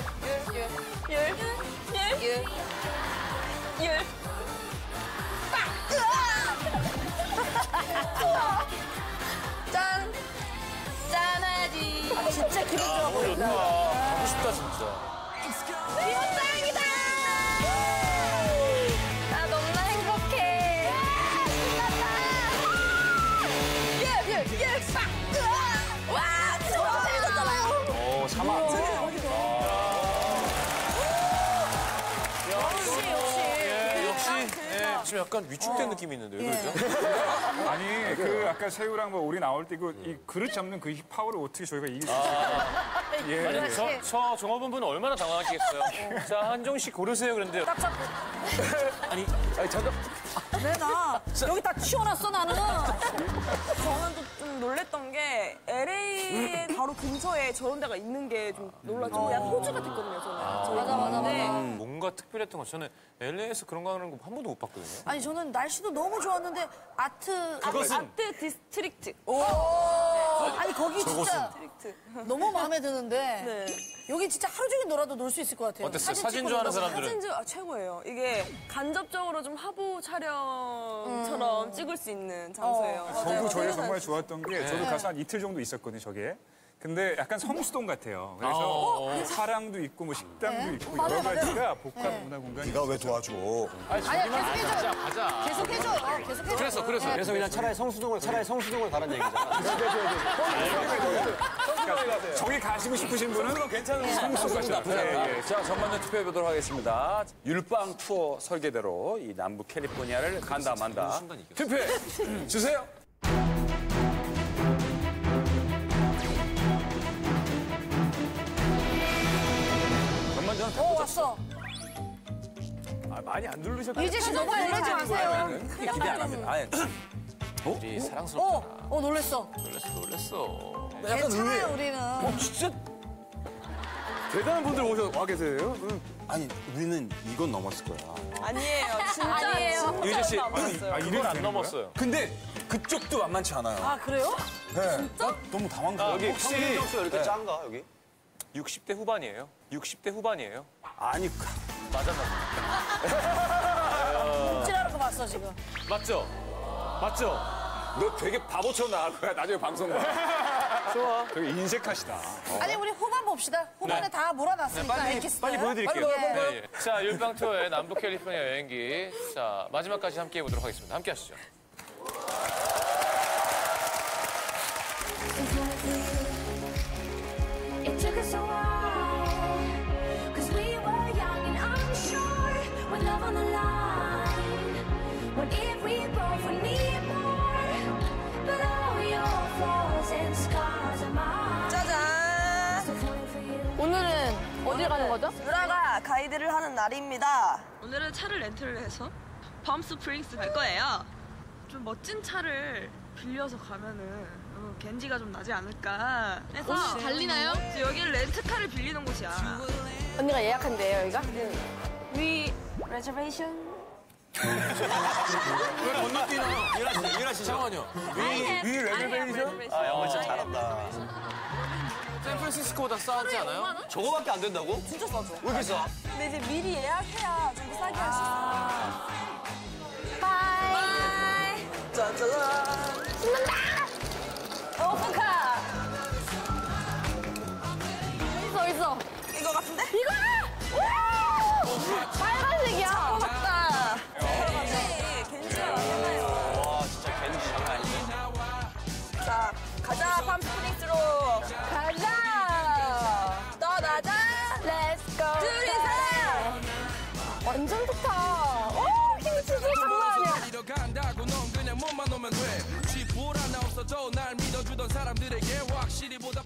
짠! 짠하지. 아, 진짜 기분 좋아 보인다. 가고 싶다, 진짜. 미역장이다! 나 너무나 행복해. 와, 진짜 너무 재밌었잖아요. 오, 사막. 지금 약간 위축된 느낌이 있는데 왜 그러죠? 아니 그 아까 새우랑 뭐 우리 나올 때 이 그릇 잡는 그 파워를 어떻게 저희가 이길 수 있을까? 예. 아니 저 종업원분은 얼마나 당황하시겠어요. 자 한정 씨 고르세요 그랬는데 딱 잡고. 아니 잠깐 왜 나? 여기 다 치워놨어 나는. 저는 또 좀 놀랬던 게 LA에 바로 근처에 저런 데가 있는 게 좀 놀랐죠. 약간 호주 같았거든요, 저는. 맞아. 뭔가 특별했던 거 저는 LA에서 그런 거 하는 거 한 번도 못 봤거든요. 아니 저는 날씨도 너무 좋았는데 아트. 아트 디스트릭트. 아니 거기 진짜 너무 마음에 드는데 네. 여기 진짜 하루 종일 놀아도 놀 수 있을 것 같아요. 어땠어요? 사진 사진 찍고 좋아하는 놀아도. 사람들은? 사진즈 최고예요. 이게 간접적으로 좀 화보 촬영처럼 찍을 수 있는 장소예요. 저도 저희가 정말 좋았던 게 저도 가서 한 이틀 정도 있었거든요, 저게. 근데 약간 성수동 같아요. 그래서 사랑도 있고 뭐 식당도 있고 여러 가지가 복합 문화 공간이. 네가 왜 도와줘? 아니야 계속해줘. 가자. 계속해줘. 그래서 그냥 차라리 성수동을 가란 얘기잖아. 그러니까 저기 가시고 싶으신 분은 괜찮은 성수 가시죠. 자, 전반전 투표해 보도록 하겠습니다. 율빵 투어 설계대로 이 남부 캘리포니아를 간다 만다. 투표해 주세요. 전반전은 다 왔어. 많이 안 누르셨죠? 이재 씨 너무 놀라지 마세요. 기대 안 합니다. 아예. 우리 사랑스럽잖아. 놀랬어. 놀랬어. 괜찮아요 우리는. 진짜 대단한 분들 와 계세요. 아니 우리는 이건 넘었을 거야. 아니에요. 진짜 아니에요. 유재 씨, 남았어요. 이건 안 넘었어요. 근데 그쪽도 만만치 않아요. 아 그래요? 네. 나 너무 당황스러워. 여기 혹시 이렇게 짠가, 여기? 60대 후반이에요? 60대 후반이에요? 아니 맞았나 봐. 찌라는 거 봤어 지금. 맞죠? 맞죠? 너 되게 바보처럼 나갈 거야 나중에 방송 봐. 좋아. 되게 인색하시다. 아니 우리 후반 봅시다. 후반에 다 몰아놨으니까 엑기스들. 빨리 보여드릴게요. 네, 예. 자, 율빵 투어의 남부 캘리포니아 여행기. 자, 마지막까지 함께 해보도록 하겠습니다. 함께 하시죠. It took us a while, 'cause we were young and unsure, with love on the line. What if we both would need more? But all your flaws and scars are mine. 짜잔! 오늘은 어딜 가는 거죠? 유라가 가이드를 하는 날입니다. 오늘은 차를 렌트를 해서 팜스프링스 갈 거예요. 좀 멋진 차를 빌려서 가면은 겐지가 좀 나지 않을까 해서 혹시 달리나요? 여기는 렌트카를 빌리는 곳이야. 언니가 예약한대요, 여기가? We reservation. 왜 건너뛰나? 유라 씨 잠깐만요. 위 레벨베이션? 아, 영어 진짜 잘한다. 샌프란시스코보다 싸지 않아요? 저거밖에 안 된다고? 진짜 싸죠. 왜 이렇게 싸? 근데 이제 미리 예약해야 좀 싸게 할 수 있어. 바이. 짜자잔. 신난다! 오픈카. 어딨어? 이거 같은데? 이거야! 빨간색이야! 맞다. 들어가지. 겐지가 나잖아요. 와, 진짜 겐지 장난 아닌데? 자, 가자, 팜스프링스로. 가자! 떠나자. Let's go! 둘이서. 완전 좋다! 오! 핑크 치즈 장난 아니야! 간다고 넌 그냥 몸만 놓으면 돼. 지불 하나 없어도 날 믿어주던 사람들에게 확실히 보답해.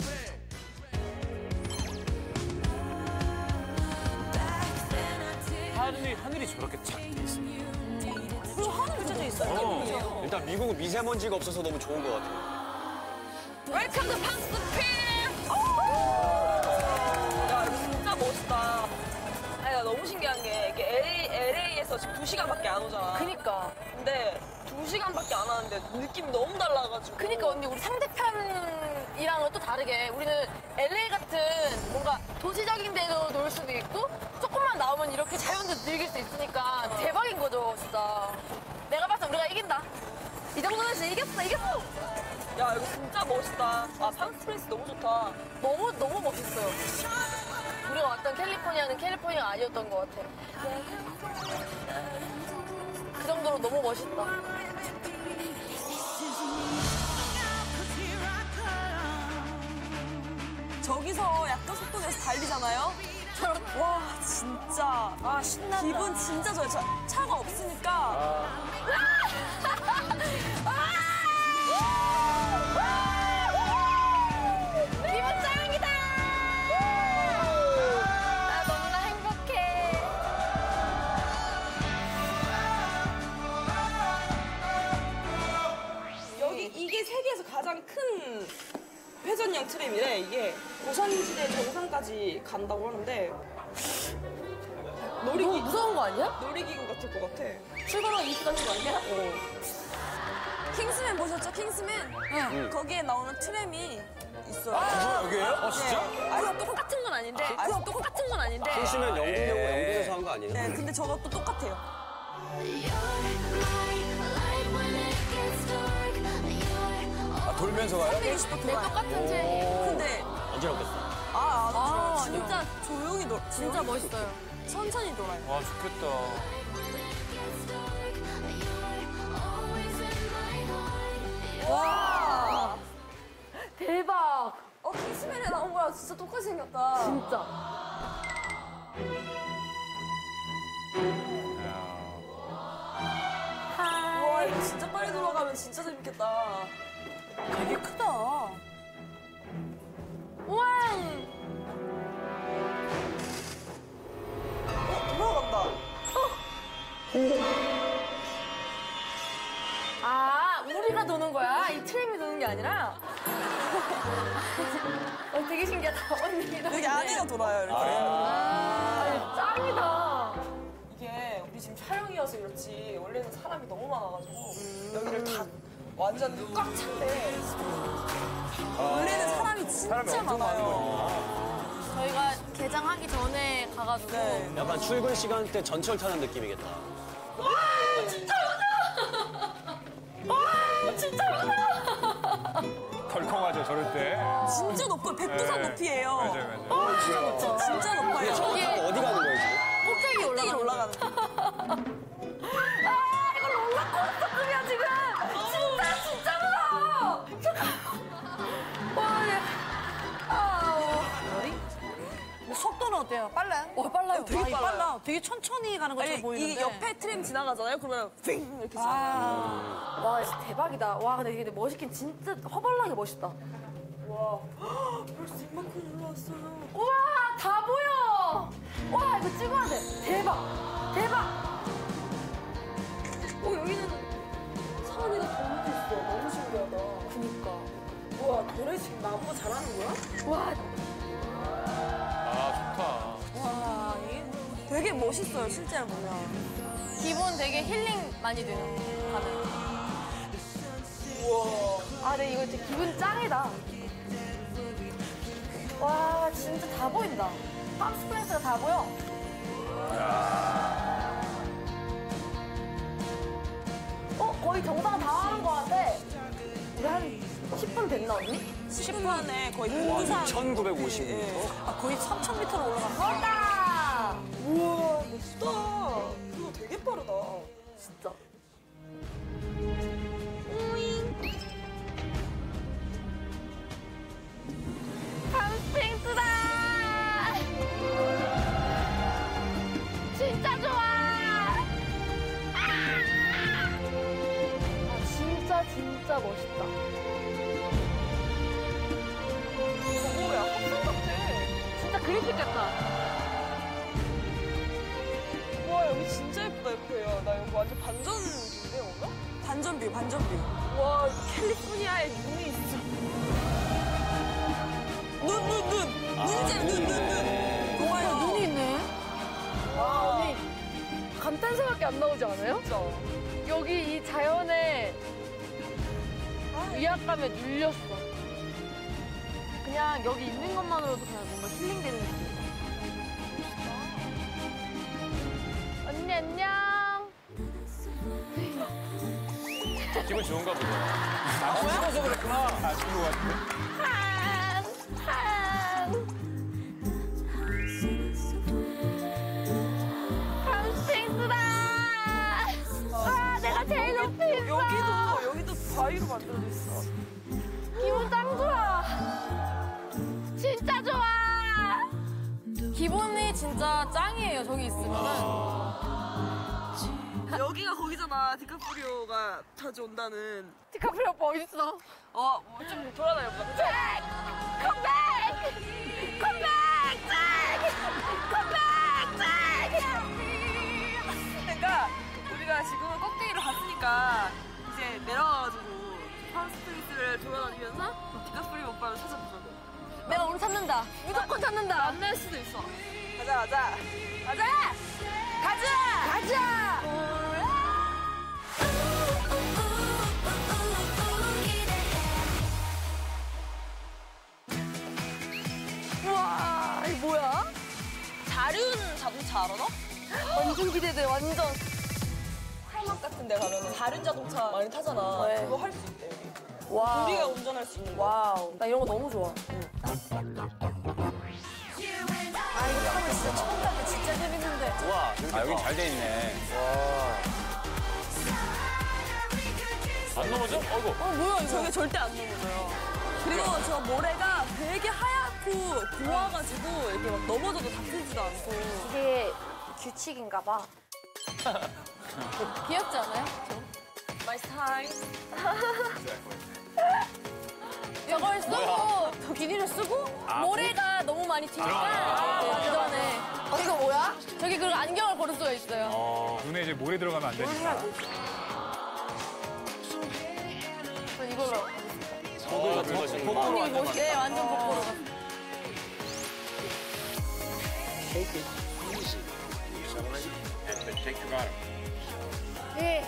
하늘이 저렇게 착 돼 있어. 그리고 하늘 펼쳐져 있어요. 일단 미국은 미세먼지가 없어서 너무 좋은 것 같아요. 웰컴 투 팜스프링스. 야, 이거 진짜 멋있다. 아니, 나 너무 신기한 게 이게 LA에서 지금 2시간밖에 안 오잖아. 그니까. 근데 2시간밖에 안 하는데 느낌이 너무 달라가지고. 그니까 언니 우리 상대편이랑은 또 다르게 우리는 LA 같은 뭔가 도시적인 데도 놀 수도 있고 조금만 나오면 이렇게 자연도 즐길 수 있으니까 대박인 거죠 진짜. 내가 봤을 때 우리가 이긴다. 이 정도는 진짜 이겼어. 야, 이거 진짜 멋있다. 아, 팜스프링스 너무 좋다. 너무 멋있어요. 우리가 왔던 캘리포니아는 캘리포니아가 아니었던 것 같아. 그 정도로 너무 멋있다. 저기서 약간 속도 내서 달리잖아요? 와, 진짜. 아, 신난다. 기분 진짜 좋아요. 차가 없으니까. 기분 짱이다! 나 너무나 행복해. 이게 세계에서 가장 큰 회전형 트램이래. 이게 고산지대 정상까지 간다고 하는데 너무 무서운 거 아니야? 놀이기구 같을 것 같아. 출발하고 20분 거 아니야? 킹스맨 보셨죠? 킹스맨? 응. 거기에 나오는 트램이 있어요. 아, 여기에요? 진짜? 그럼 똑같은 건 아닌데. 그럼 똑같은 건 아닌데. 킹스맨 영국에서 한 거 아니에요? 네, 근데 저것도 똑같아요. 아, 돌면서 가요? 360도 돌아요. 똑같은 제. 근데 어지럽겠어. 진짜 조용히 진짜 멋있어요. 천천히 돌아요. 와, 좋겠다. 와! 대박! 킹스맨에 나온 거랑 진짜 똑같이 생겼다. 진짜. 와, 이거 진짜 빨리 돌아가면 진짜 재밌겠다. 되게 크다. 우와! 돌아간다. 아, 우리가 도는 거야? 이 트램이 도는 게 아니라? 되게 신기하다. 언니가. 여기 안에가 돌아요, 이렇게. 아니, 짱이다. 이게 우리 지금 촬영이어서 그렇지 원래는 사람이 너무 많아가지고 여기를 다 완전 꽉 찬대. 원래는 사람이 진짜 많아요. 저희가 개장하기 전에 가가지고. 네. 약간 출근 시간 때 전철 타는 느낌이겠다. 와, 진짜 많아! 와, 진짜 많아! 덜컹 아저씨. 저럴 때. 진짜 높고 백두산 네. 높이에요. 맞아요. 진짜 높아요. 저기 어디 가는 거예요, 지금? 꼭대기 올라가는 거. 아, 이거 롤러코스터급이야, 지금. 진짜 무서워. 와, 네. 속도는 어때요? 빨라요? 빨라요. 되게 빨라. 되게 천천히 가는 것처럼 보이는데. 이 옆에 트램 지나가잖아요. 그러면 빙 이렇게 와, 진짜 대박이다. 와, 근데 멋있긴 진짜 허벌나게 멋있다. 와, 벌써 이만큼 올라왔어요. 우와, 다 보여. 와, 이거 찍어야 돼. 대박. 여기는 사원이가 더 밑에 있어. 너무 신기하다. 그니까. 우와, 노래 지금 나보고 잘하는 거야? 와, 아, 좋다. 와, 이게 되게 멋있어요, 실제로 보면. 기분 되게 힐링 많이 되는 가는. 우와. 아, 근데 이거 진짜 기분 짱이다. 와, 진짜 다 보인다. 팜스프링스가 다 보여. 거의 정상 다 하는 거 같아. 우리 한 10분 됐나, 언니? 10분 안에 거의 백두산. 1950m. 아, 거의 3,000m로 올라갔어. 왔다! 우와, 멋있다. 그거 되게 빠르다. 진짜. 팜스프링스다! 진짜 좋아! 진짜 멋있다. 저거야, 합성 같아. 진짜 그래픽 같다. 와, 여기 진짜 예쁘다, 예뻐요. 나 여기 완전 반전인데, 뭔가? 반전뷰. 와, 캘리포니아에 눈이 있어. 눈이잖아, 정말 눈이 있네. 와, 언니. 감탄사밖에 안 나오지 않아요? 진짜. 여기 이 자연의 위압감에 눌렸어. 그냥 여기 있는 것만으로도 그냥 뭔가 힐링되는 느낌. 언니 안녕. 기분 좋은가 보다. 찍어서 그랬구나. 아쉬운 것 같은데. 팜스프링스다. 와, 내가 제일 높이 있어. 여기도 바위로 만들어져 있어. 기분 짱 좋아. 진짜 좋아. 기분이 진짜 짱이에요. 저기 있으면은. 여기가 거기잖아. 디카프리오가 자주 온다는. 디카프리오 오빠 어딨어? 좀 돌아다녀봐. 컴백! 그러니까 우리가 지금은 꼭대기로 갔으니까 이제 내려와가지고 팜스프링스를 돌아다니면서 디카프리오 오빠를 찾아보자고. 내가 오늘 찾는다. 무조건 찾는다. 만날 수도 있어. 가자. 우와, 이거 뭐야? 자륜 자동차 알아, 너? 완전 기대돼, 완전. 할막 같은 데 가면 자륜 자동차 많이 타잖아. 네. 그거 할 수 있대, 여기. 와우. 우리가 운전할 수 있는 거. 와우. 나 이런 거 너무 좋아. 아, 이거 타면 진짜 처음 탈 때 진짜 재밌는데. 와, 여긴 잘 돼 있네. 안 넘어져? 어이구. 뭐야, 이거. 저게 절대 안 넘어져요. 그리고 저 모래가 되게 하얗고 고와가지고 이렇게 막 넘어져도 다치지도 않고. 이게 규칙인가 봐. 귀엽지 않아요? My style. 저걸 쓰고 비닐을 쓰고 모래가 너무 많이 튀니까 그 전에 이거 뭐야? 저기 그리고 안경을 고를 수가 있어요. 눈에 이제 모래 들어가면 안 되니까. 전 이걸로 복고로 완전 네, 완전 복고로. 예.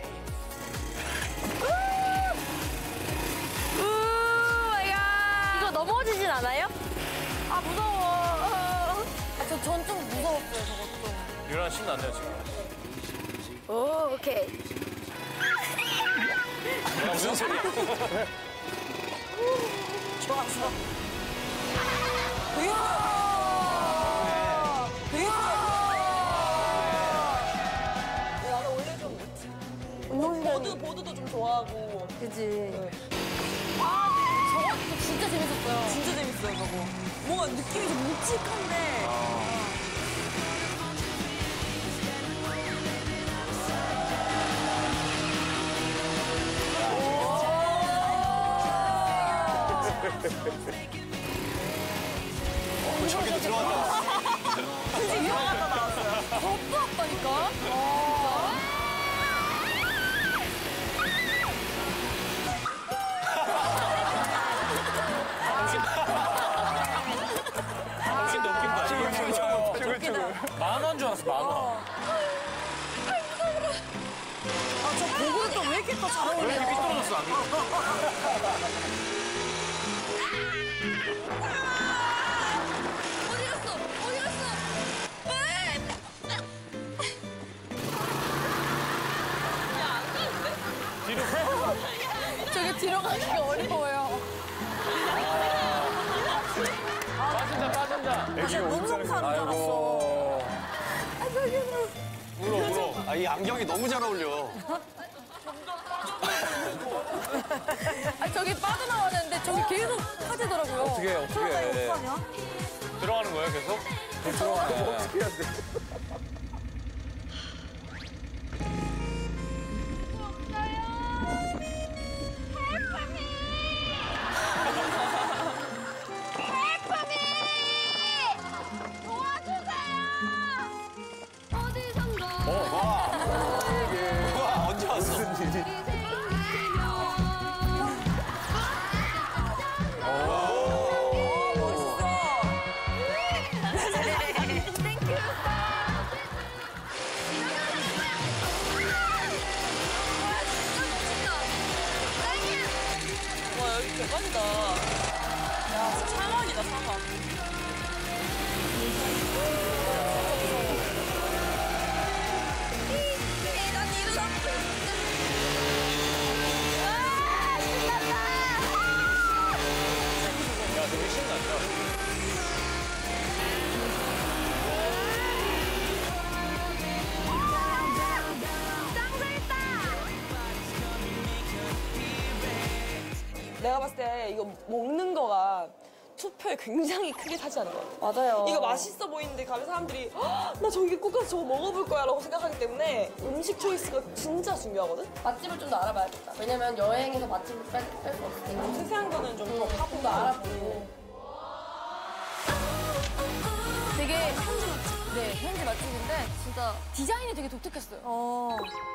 이거 넘어지진 않아요? 아, 무서워. 전 좀 무서웠어요, 저거 좀. 유나 신났네요, 지금. 오, 오케이. 무슨 소리야? 나갔어. 나는 원래 좀 보드도 좀 좋아하고. 그지. 아, 저것도 진짜 재밌었어요. 진짜 재밌어요, 저거. 뭔가 느낌이 좀 묵직한데. 저기도 들어왔다. 그치, 유명하다 나왔어요. 더 아빠니까. 웃긴다, 웃긴다. 만원 줄 알았어, 만원. 아, 저 보고 또 왜 이렇게 또 잘 어울려? 왜 이렇게 삐뚤어졌어, 안 어디 갔어? 어디 갔어? 야안 가는데? 뒤로 저기 뒤로 가기가 어려워요. 빠진다. 진짜 묵묵한 줄 알았어. 울어. 아, 이 안경이 너무 잘 어울려. 아, 저기 빠져나와야 되는데 저기 계속 빠지더라고요. 어떻게 해. 들어가는 거예요, 계속? 들어가네. 우와, 언제 왔어? 와, 여기 대박이다. 야, 진짜 사막이다, 사막. 야, 되게 신난다. 내가 봤을 때 이거 먹는 거가 투표에 굉장히 크게 타지 않은 것 같아. 맞아요. 이거 맛있어 보이는데 가면 사람들이 "헉, 나 저기 꼭 가서 저거 먹어볼 거야 라고 생각하기 때문에 음식 초이스가 진짜 중요하거든? 맛집을 좀 더 알아봐야겠다. 왜냐면 여행에서 맛집을 뺄 수 없으니까. 세세한 거는 좀 더 파보고 알아보고. 되게 현지 맛집. 네, 현지 맛집인데 진짜 디자인이 되게 독특했어요.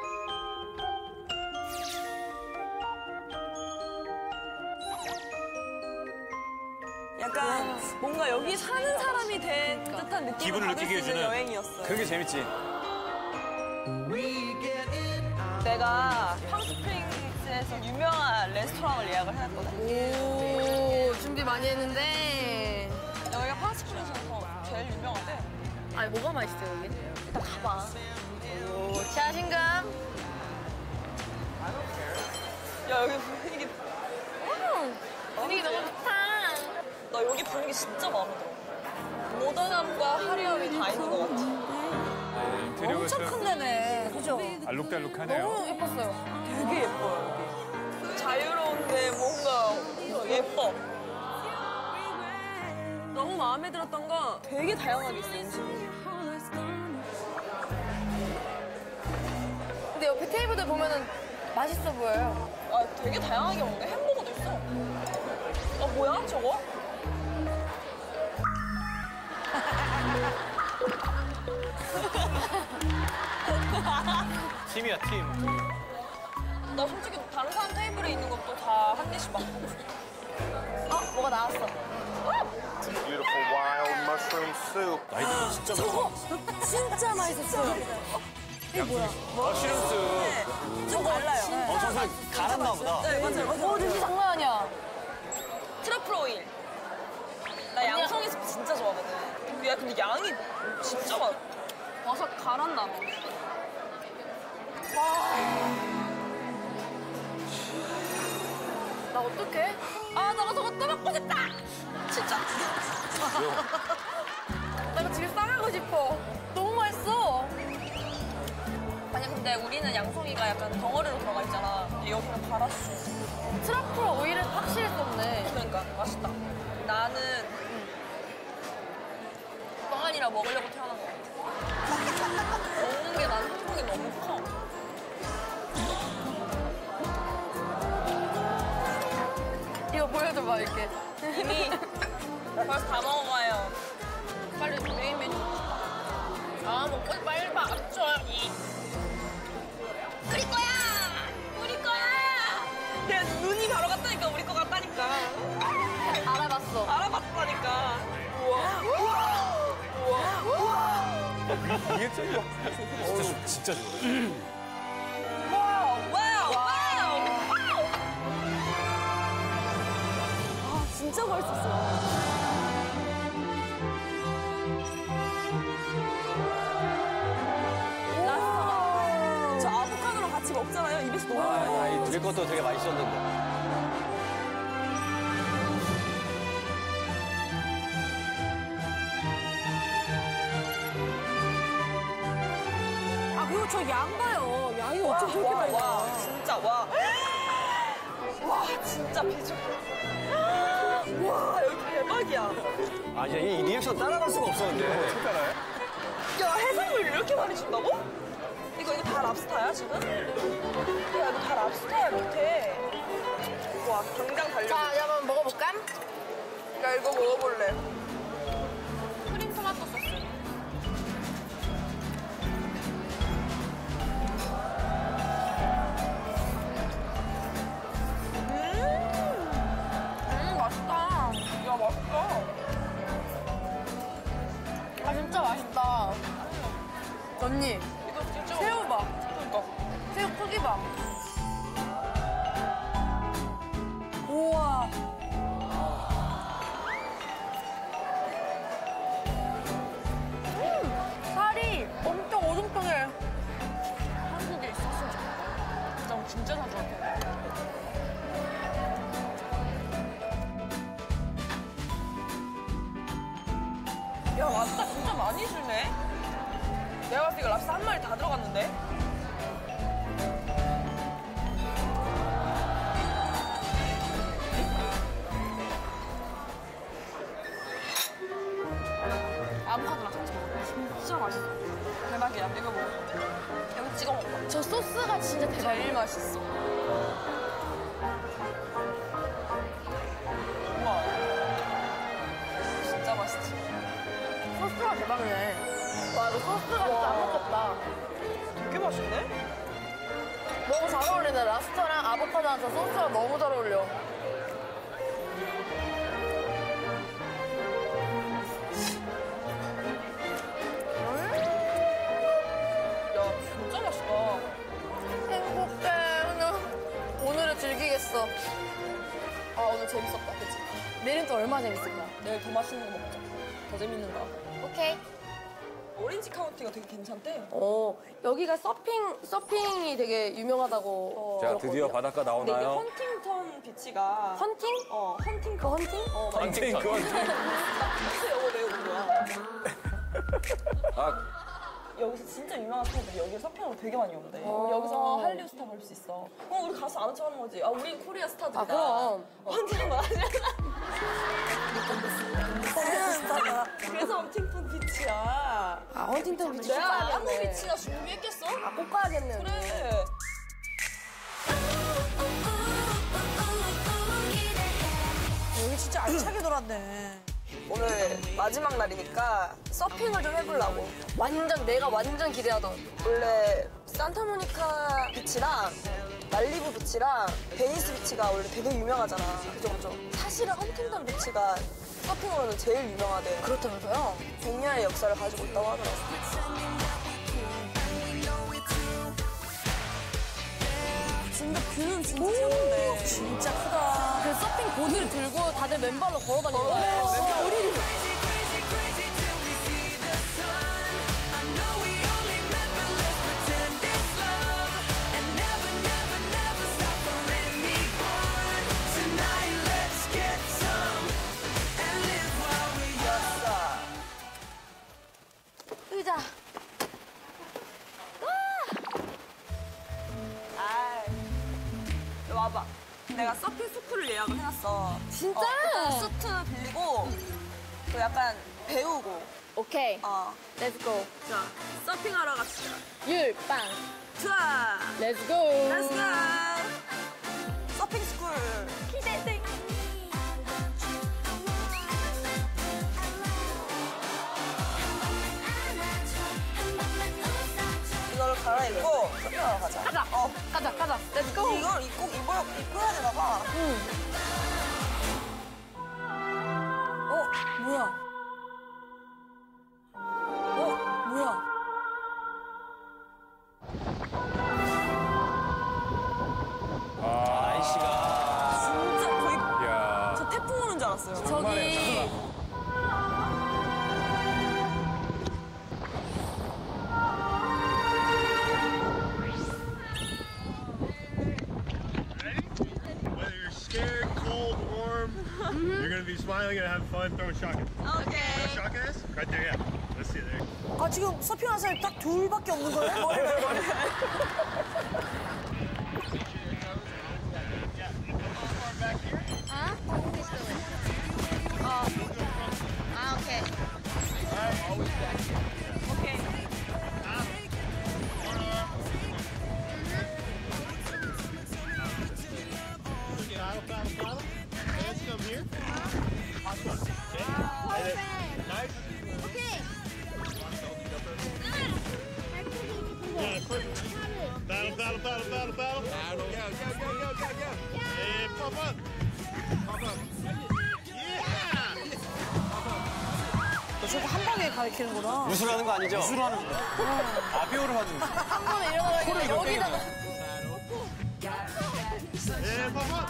약간 뭔가 여기 사는 사람이 된 듯한 느낌을 기분을 받을 느끼게 수 있는 해주는. 여행이었어요. 그런 게 재밌지. 내가 팡스프링스에서 유명한 레스토랑을 예약을 해놨거든? 오, 준비 많이 했는데. 여기가 팡스프링스에서 제일 유명한데 아니, 뭐가 맛있어요, 여기? 일단 가봐. 오, 자신감. 야, 여기 분위기 분위기 너무 좋다. 나 여기 분위기 진짜 마음에 들어. 모던함과 화려함이 다 있는 것 같아. 인테리어가 엄청 참 큰 데네. 그죠? 알록달록하네요. 너무 예뻤어요. 되게 예뻐요, 여기. 자유로운데 뭔가 예뻐. 너무 마음에 들었던 건 되게 다양하게 있어, 음식이. 근데 옆에 테이블들 보면은 맛있어 보여요. 아, 되게 다양하게 먹네. 햄버거도 있어. 아, 뭐야, 저거? 팀이야, 팀. 나 솔직히 다른 사람 테이블에 있는 것도 다 한 개씩 맛보고 싶어. 뭐가 나왔어. Beautiful wild mushroom soup. 아이디어 진짜 저거 진짜 맛있었어요. 이게 뭐야? 시름스. 좀 달라요. 저걸 갈았나 보다. 네, 맞아요. 냄새 장난 아니야. 트러플 오일. 나 양송이 스프 진짜 좋아하거든. 야, 근데 양이 진짜 많아. 버섯 갈았나 봐. 나 어떡해? 아, 나 저거 또 먹고 싶다! 진짜. 나 이거 집에 싸가고 싶어. 너무 맛있어. 아니 근데 우리는 양송이가 약간 덩어리로 들어가 있잖아. 근데 여기는 갈았어. 트러플 오일은 확실히 썼네. 그러니까 맛있다. 나는 뻥아니라 먹으려고 태어난 거 같아. 먹는 게 난 행복이 너무 커. 이거 보여줘봐, 이렇게. 이미 벌써 다 먹어가요. 빨리 메인 메뉴 먹읍시다. 아 먹고 빨리 맞춰야지. 우리 거야! 우리 거야! 내 눈이 바로 갔다니까 우리 거 같다니까. 알아봤어. 알아봤다니까. 우와. 우와. 우와. 이게 쩔려. 진짜 좋아. 와우. 와우. 와우. 아, 진짜 맛있었어. 저 아보카도랑 같이 먹잖아요. 입에서 너무 이 드릴 것도 되게 맛있었는데. 아, 그리고 저 양 봐요. 양이 어쩜 저렇게 많이 와, 나와. 진짜 와. 와, 진짜 비주얼. 와, 여기 대박이야. 아, 진짜 이 리액션 따라갈 수가 없어, 근데. 야, 해산물 이렇게 많이 준다고? 이거 다 랍스타야, 지금? 야, 이거 다 랍스타야, 밑에. 와, 당장 달려. 자, 이제 한번 먹어볼까? 야, 이거 먹어볼래. 크림 토마토 소스. 맛있다. 야, 맛있다. 아, 진짜 맛있다. 언니, 이거 진짜 새우 봐. 그러니까. 새우 크기 봐. 우와. 살이 엄청 오동통해. 한국에 있었으면 좋겠다. 나 진짜 자주 왔다. 야, 랍스타 진짜 많이 주네? 내가 봤을 때 이거 랍스타 한 마리 다 들어갔는데? 아보카도랑 같이 먹어. 진짜 맛있어. 대박이야. 이거 먹어. 여기 찍어 먹어. 저 소스가 진짜 대박이야. 제일 맛있어. 우와. 진짜 맛있지. 소스가 대박이네. 와, 이거 소스가 진짜 안 먹겠다. 되게 맛있네? 너무 잘 어울리네. 랍스터랑 아보카도랑 저 소스가 너무 잘 어울려. 야, 진짜 맛있다. 행복해. 그냥 오늘을 즐기겠어. 아, 오늘 재밌었다. 그치? 내일은 또 얼마나 재밌을까? 내일 더 맛있는 거 먹자. 더 재밌는 거. 오케이. 오렌지 카운티가 되게 괜찮대. 여기가 서핑이 되게 유명하다고. 자, 드디어 바닷가 근데 이게 나오나요? 헌팅턴 비치가. 헌팅? 헌팅. 그 헌팅? 헌팅, 그 헌팅. 나 영어 배우는 거야. 아, 여기서 진짜 유명한 스타들이 여기 서핑으로 되게 많이 온대. 여기서 한류 스타 볼 수 있어. 우리 가서 아는 척 하는 거지. 아, 우린 코리아 스타들이다. 아, 그럼. 헌팅 맞아. 그래서 헌팅턴 비치야. 아, 헌팅턴 비치. 내가 한국 비치나 준비했겠어? 아, 꼭 가야겠네. 그래. 여기 진짜 알차게 놀았네. 오늘 마지막 날이니까 서핑을 좀 해보려고. 내가 완전 기대하던. 원래 산타모니카 비치랑 말리부 비치랑 베니스 비치가 원래 되게 유명하잖아. 그죠? 사실은 헌팅턴 비치가 서핑으로는 제일 유명하대. 그렇다면서요? 100년의 역사를 가지고 있다고 하더라고. 진짜 뷰는 진짜 최고인데. 진짜 크다. 그 서핑 보드를 들고 다들 맨발로 걸어 다니는 거예요. 우리 Tonight 있어. 진짜? 일단 수트 빌리고 그 약간 배우고. 오케이. Let's go. 자, 서핑하러 갑시다. 율빵. 투아. Let's go. Let's go. 서핑 스쿨. 기대돼. 이거를 갈아입고 서핑하러 가자. 가자. 가자. Let's go. 이걸 입고 입어야 되나 봐. 뭐야? 뭐야? 날씨가. 진짜 거의 야. 저 태풍 오는 줄 알았어요. 저기 Whether you're scared, cold, warm, you're gonna be smiling and having fun. Throw a shotgun. Okay. Throw a shotgun is? Right there, yeah. Let's see it there. 아 지금 서핑하는 사람이 딱 둘밖에 없는 거예요? 머리. Okay. Okay. Paddle. Hands come here. Okay. Nice. Okay. Yeah, perfect. Paddle. Paddle. Go. And pop up. Yeah! 저거 한 방에 가리키는구나. 무술하는 거 아니죠? 무술하는 거. 아비오를 하는 거. 한 번에 일어나면 여기다가 And pop up.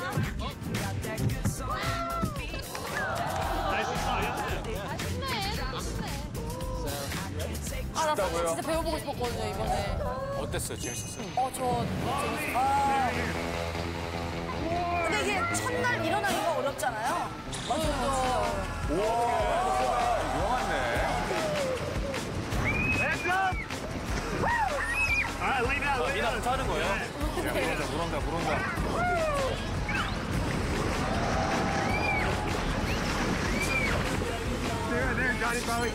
Nice and slow, yeah. 나 사실 진짜 배워보고 싶었거든요, 이번에. 어땠어요? 재밌었어요? 저 근데 이게 첫날 일어나기가 어렵잖아요. 유명하네. Hands up! All right, lay down. 미나부터 하는 거예요? 물온다. There, Johnny, probably.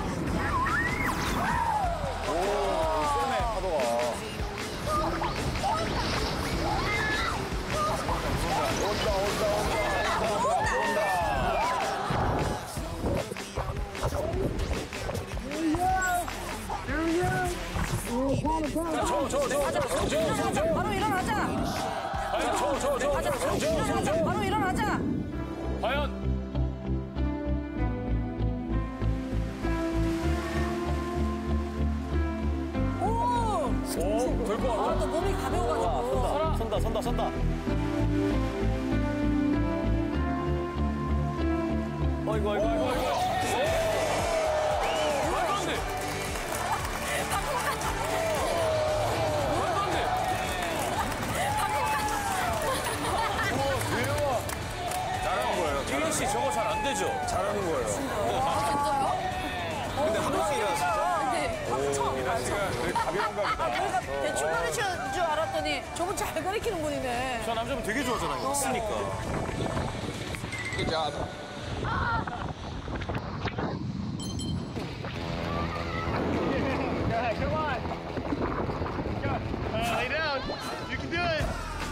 세네, 파도가. 바로 일어나자. 바로 일어나자. 과연 될 것 같아. 또 몸이 가벼워가지고. 선다. 어이구. 잘하는 거예요. 기현 씨 저거 잘 안 되죠? 잘하는 거예요. 진짜요? 근데 한 방에 일어났어. 미나 씨가 되게 가벼운가 보다. 우리가 대충 가르치는 줄 알았더니 저분 잘 가르치는 분이네. 저 남자분 되게 좋아하잖아요. 쓰니까. Good job. Come on. Go. Lay down. You can do it.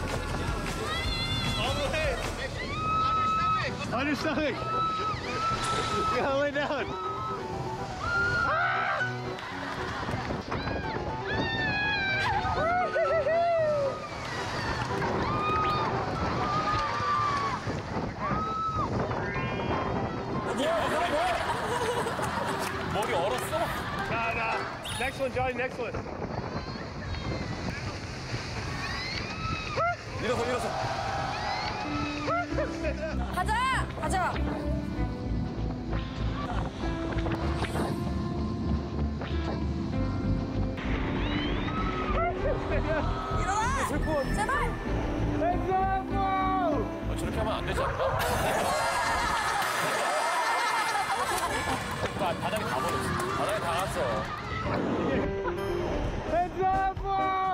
All the way. On your stomach. You gotta lay down. 머리 얼었어? Nah. Next one, Johnny. Next one. 일어서. 가자. 일어나! 제발. 저렇게 하면 안 되지 않나? 바닥에 다 버렸어. 바닥에 다 났어.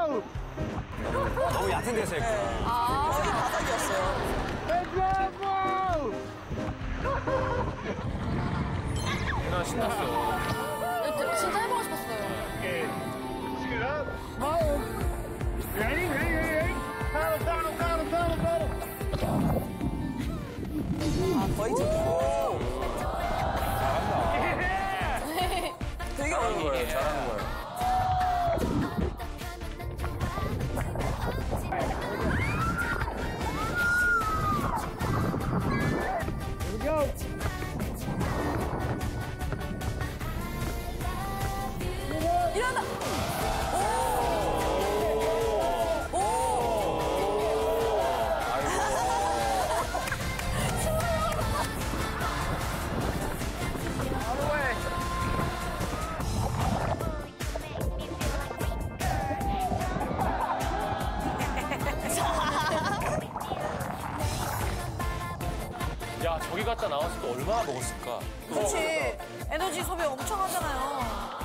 너무 얕은 데서 했구나. 거기 바닥이었어요. 난 신났어. 진짜 해보고 싶었어요. Okay. Shoot it up. Ready? Ready? Ready? Ready? Paddle, paddle, paddle, paddle, paddle. 거의 좀. 되게 잘하는 거예요. 잘하는 거예요. 일어나. 야, 저기 갔다 나왔을 때 얼마나 먹었을까? 그렇지. 에너지 소비 엄청 하잖아요.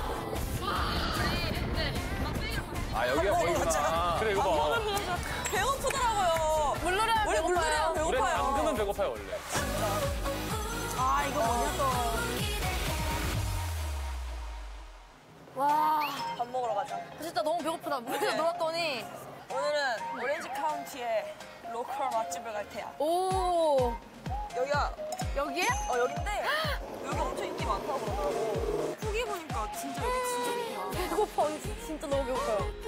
아, 여기가 보이구나. 그래, 이거 봐. 배고프더라고요. 물놀이 하면 원래 물놀이 하면 물에 배고파요. 담그면 배고파요, 원래. 아, 이거 뭐냐 또. 와, 밥 먹으러 가자. 진짜 너무 배고프다. 물에서 놀았더니. 오늘은 오렌지 카운티의 로컬 맛집을 갈 테야. 오, 여기야. 여기에? 여긴데 여기 엄청 인기 많다고 그러더라고. 후기 보니까 진짜 여기 진짜 좋다. 배고파. 진짜 너무 배고파요.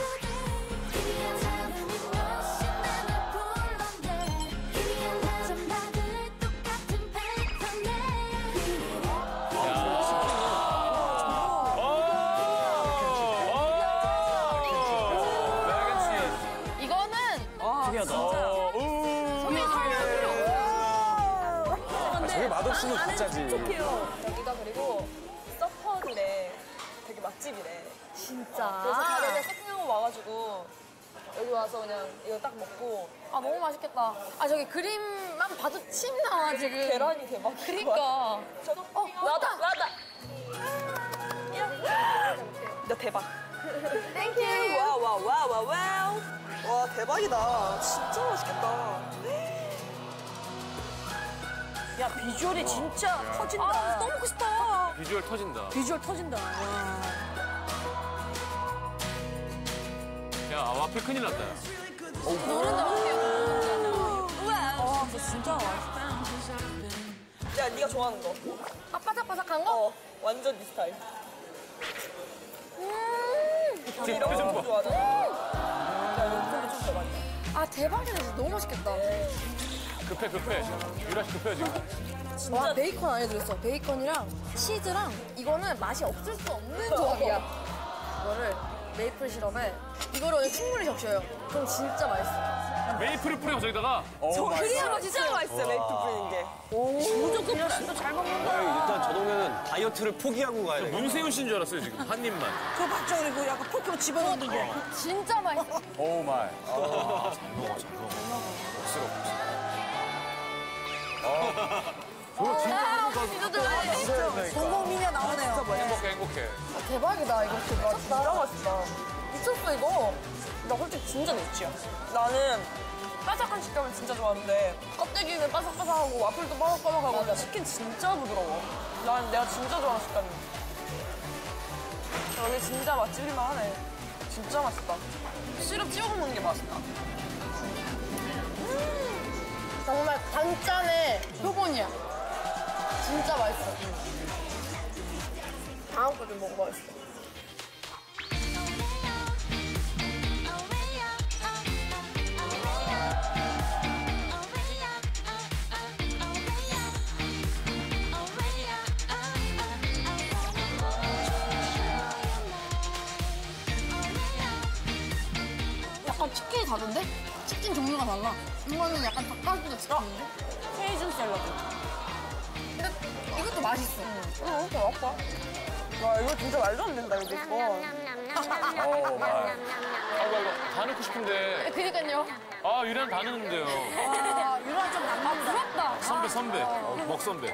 이거는 저게 맛없으면 가짜지. 여기가 그리고 서퍼들의 되게 맛집이래. 진짜. 그래서 다들 서핑하고 와가지고 여기 와서 그냥 이거 딱 먹고. 아, 너무 맛있겠다. 아, 저기 그림만 봐도 침 나와, 지금. 계란이 대박. 그니까. 저도 나왔다. 나왔다. 나 대박. 땡큐. 와와와와와우. 와 대박이다. 진짜 맛있겠다. 야 비주얼이 진짜 터진다. 아, 너무 먹고 싶다. 비주얼 터진다. 비주얼 터진다. 와. 야, 와플 큰일 났다. 노른자 맛이에요. 아, 진짜 맛있다. 야 네가 좋아하는 거. 아, 바삭바삭한 거? 완전 네 스타일. 지금 이런 표정 거 봐. 좋아하잖아. 야 이거 좀 더 많이. 아, 대박이다. 진짜 너무 맛있겠다. 급해, 급해. 유라 씨 급해요, 지금. 와, 베이컨 안에 들었어. 베이컨이랑 치즈랑 이거는 맛이 없을 수 없는 조합이야. 이거를 메이플 시럽에 이거를 그냥 충분히 적셔요. 그럼 진짜 맛있어. 메이플을 뿌려, 저기다가. 그래야 진짜 맛있어 레이프 뿌리는 게. 무조건 진짜 잘 먹는다. 일단 저 동네는 다이어트를 포기하고 가야 돼. 문세윤 씨인 줄 알았어요, 지금. 한 입만. 그거 봤죠? 그리고 약간 포크로 집어넣는 거. 진짜 맛있어. 오 마이. 잘 먹어, 잘 먹어. 억지로. 동공미녀 나오네요. 행복해, 행복해. 대박이다. 이거 진짜 맛있다. 미쳤어, 이거. 나 솔직히 진짜 냈지야. 나는 바삭한 식감을 진짜 좋아하는데 껍데기는 바삭바삭하고 와플도 바삭바삭하고 치킨 진짜 부드러워. 내가 진짜 좋아하는 식감이야. 여기 진짜 맛집이만 하네. 진짜 맛있다. 시럽 찍어 먹는 게 맛있다. 정말 단짠의 표본이야. 진짜 맛있어. 다음 거 좀 먹어보겠어. 약간 치킨이 다른데? 치킨 종류가 달라. 이거는 약간 닭가슴살 치킨인데? 케이준 샐러드. 근데 이것도 맛있어. 이거 아까. 와 이거 진짜 말도 안 된다 여기 거. 오 마이. 이거 다 넣고 싶은데. 그니까요. 아, 유라는 다 넣는데요. 아, 유라 좀 남는다. 부럽다. 선배. 먹선배.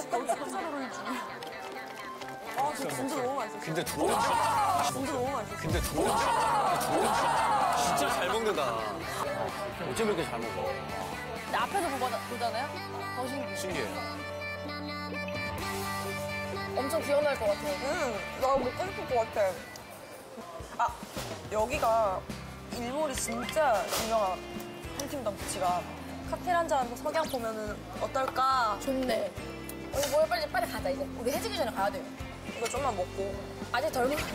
아 진짜 너무 맛있어. 근데 좋아. 진짜 너무 맛있어. 근데 좋아. 진짜 잘 먹는다. 어쩜 이렇게 잘 먹어? 근데 앞에서 보잖아요? 더 신기해. 신기해요. 엄청 기억날 것 같아요. 나 먹고 싶을 것 같아. 아, 여기가 일몰이 진짜 유명한 헌팅던 비치가 카페 한잔 석양 보면은 어떨까? 좋네. 우리 뭐야 빨리 가자 이제. 우리 해지기 전에 가야 돼요. 이거 좀만 먹고. 아직 덜 먹어.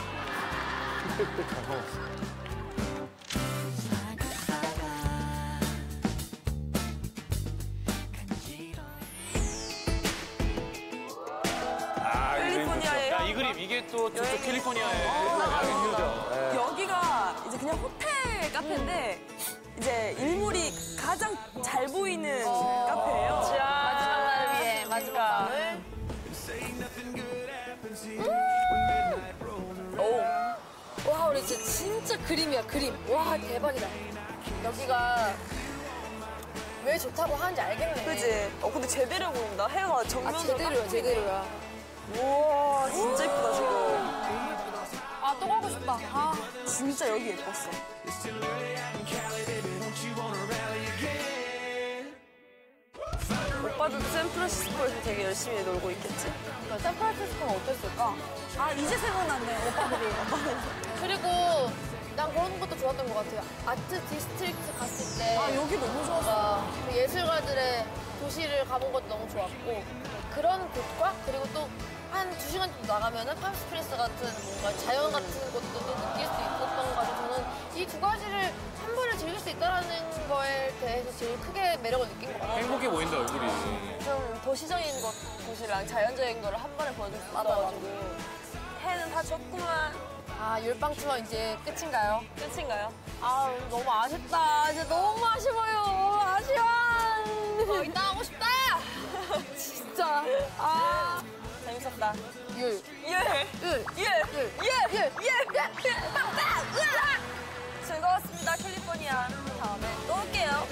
캘리포니아예요. 야, 이 그림 이게 또 저쪽 캘리포니아에 여기가 이제 그냥 호텔 카페인데 이제 일몰이 가장 잘 보이는 카페예요. 마지막 날을 위해 마지막 밤을. 와 우리 진짜 그림이야 그림. 와 대박이다. 여기가 왜 좋다고 하는지 알겠네. 그지? 근데 제대로 보인다. 해가 정면으로. 제대로야 제대로야. 우와 진짜 예쁘다 지금. 아 또 가고 싶다. 아 진짜 여기 예뻤어. 오빠도 샌프란시스코에서 되게 열심히 놀고 있겠지? 샌프란시스코는 어땠을까? 아, 이제 생각났네, 오빠들이. 그리고 난 그런 것도 좋았던 것 같아요. 아트 디스트릭트 갔을 때. 아, 여기 너무 좋았어. 그 예술가들의 도시를 가본 것도 너무 좋았고 그런 곳과 그리고 또 한 2시간 정도 나가면은 팜스프링스 같은 뭔가 자연 같은 것도 또 느낄 수 있었던 것 같아서 저는 이 두 가지를 한 번에 즐길 수 있다는 거에 대해서 제일 크게 매력을 느낀 것 같아요. 행복해 보인다 얼굴이. 좀 도시적인 도시랑 자연적인 거를 한 번에 보여줄 수 있어가지고 해는 다 졌구만. 아 율빵 투어 이제 끝인가요? 끝인가요? 아 너무 아쉽다. 진짜 너무 아쉬워요. 아쉬워. 이따 하고 싶다. 진짜. 아 재밌었다. 율. 즐거웠습니다, 캘리포니아. 다음에 또 올게요.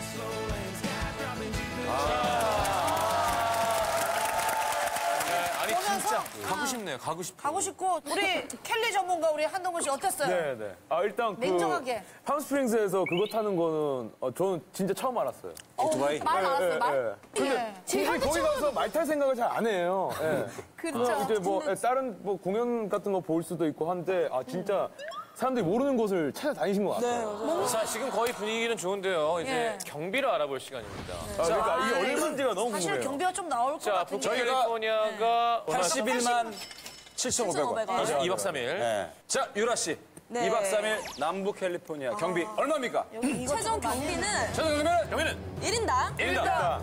아니 진짜 가고 싶네요. 가고 싶고. 가고 싶고, 우리 켈리 전문가 우리 한동훈 씨 어땠어요? 네네. 일단 냉정하게. 팜스프링스에서 그거 타는 거는 저는 진짜 처음 알았어요. 오토바이? 말 많았어요, 말? 근데 사실 거기 가서 말 탈 생각을 잘 안 해요. 예. 그렇죠. 이제 뭐 다른 뭐 공연 같은 거 볼 수도 있고 한데 진짜 사람들이 모르는 곳을 찾아다니신 것 같아요. 자, 지금 거의 분위기는 좋은데요. 이제 예. 경비를 알아볼 시간입니다. 그러니까 이게 얼마인지가 너무 사실 궁금해요. 경비가 좀 나올 것 자, 같은데. 북캘리포니아가 81만 7,500원. 2박 3일. 네. 자, 유라 씨. 네. 2박 3일 남부 캘리포니아 경비 얼마입니까? 최종 경비는 경비는 1인당 1인당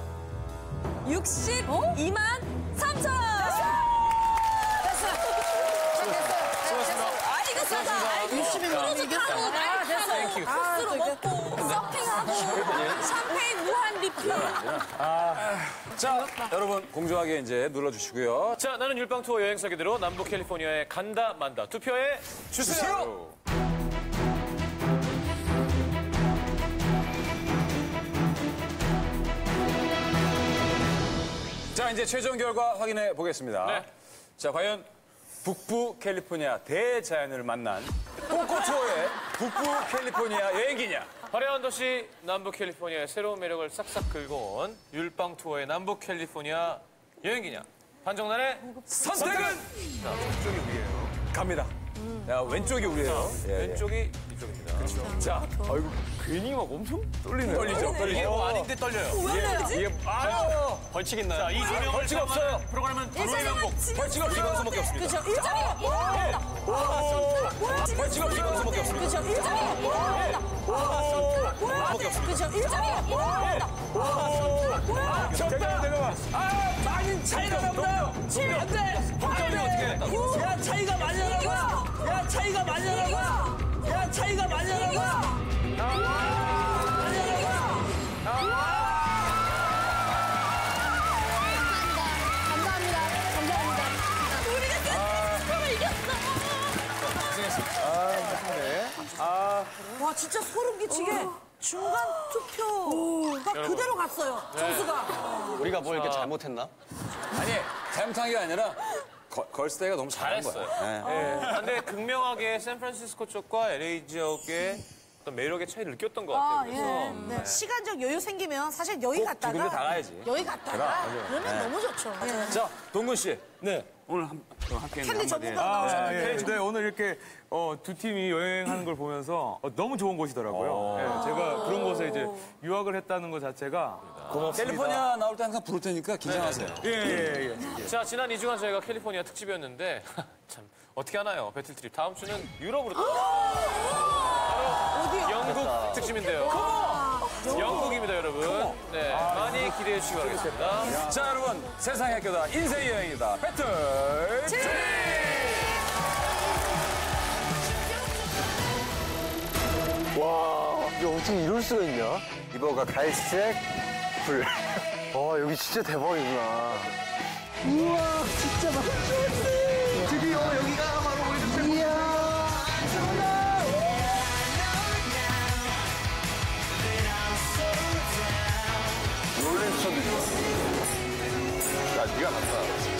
62만 3천. 아 이거 싸다. 60만 크루즈 타고 날 타고 코스로 먹고 서핑하고 샴페인 무한 리필. 자, 여러분 공정하게 이제 눌러주시고요. 자, 나는 율빵 투어 여행 설계대로 남부 캘리포니아에 간다 만다. 투표해 주세요. 자, 이제 최종 결과 확인해 보겠습니다. 네. 자, 과연 북부 캘리포니아 대자연을 만난 꼬꼬 투어의 북부 캘리포니아 여행기냐? 화려한 도시 남부 캘리포니아의 새로운 매력을 싹싹 긁어 온 율빵 투어의 남부 캘리포니아 여행기냐? 판정단의 선택은 자, 저쪽이 우리예요. 갑니다. 야, 왼쪽이 우리예요. 예, 예. 왼쪽이 이쪽입니다. 그렇죠. 자, 아이고 괜히 막 엄청 떨리네요. 떨리죠? 이게 뭐 아닌데 떨려요. 이게 벌칙 있나요? 자, 이 조명을 벌칙 없어요. 프로그램은 불후의 명곡. 벌칙 없이 방송밖에 없습니다. 그죠? 일정이 벌칙 없이 방송밖에 없습니다. 그죠? 일정이 그죠? 일정이 잠깐만. 많이 차이가 납니다. 안 돼. 야, 차이가 많이 나라고. 야, 차이가 많이 나라고. 야, 차이가 많이 나라고. 와, 진짜 소름 끼치게 중간 투표가 그대로 갔어요. 점수가. 우리가 뭐 이렇게 잘못했나? 아니, 잘못한 게 아니라 걸스데이가 너무 잘한 잘했어요. 거예요. 네. 근데 극명하게 샌프란시스코 쪽과 LA 지역의 어떤 매력의 차이를 느꼈던 것 같아요. 그래서 네. 시간적 여유 생기면 사실 여기 두 군데 다 갔다가 가야지. 여기 갔다가 그럼, 그러면 네. 너무 좋죠. 네. 자, 동근 씨. 네. 오늘 함께 캔디 전문가 아, 나오셨는데. 예. 네, 오늘 이렇게 두 팀이 여행하는 걸 보면서 너무 좋은 곳이더라고요. 예, 제가 그런 곳에 이제 유학을 했다는 것 자체가 고맙습니다. 캘리포니아 나올 때 항상 부를 테니까 긴장하세요. 예. 자, 지난 2주간 저희가 캘리포니아 특집이었는데 참 어떻게 하나요? 배틀트립 다음 주는 유럽으로 바로 영국 특집인데요. 영국입니다, 여러분. 네, 많이 기대해 주시기 바라겠습니다. 자, 여러분. 세상의 학교다. 인생 여행이다. 배틀 트립! 와, 이거 어떻게 이럴 수가 있냐? 이거가 갈색, 불. 여기 진짜 대박이구나. 우와, 진짜 막. 드디어 여기가 바로 우리 주택. 이야. 롤링스톤도 좋아. 야, 네가 갔다.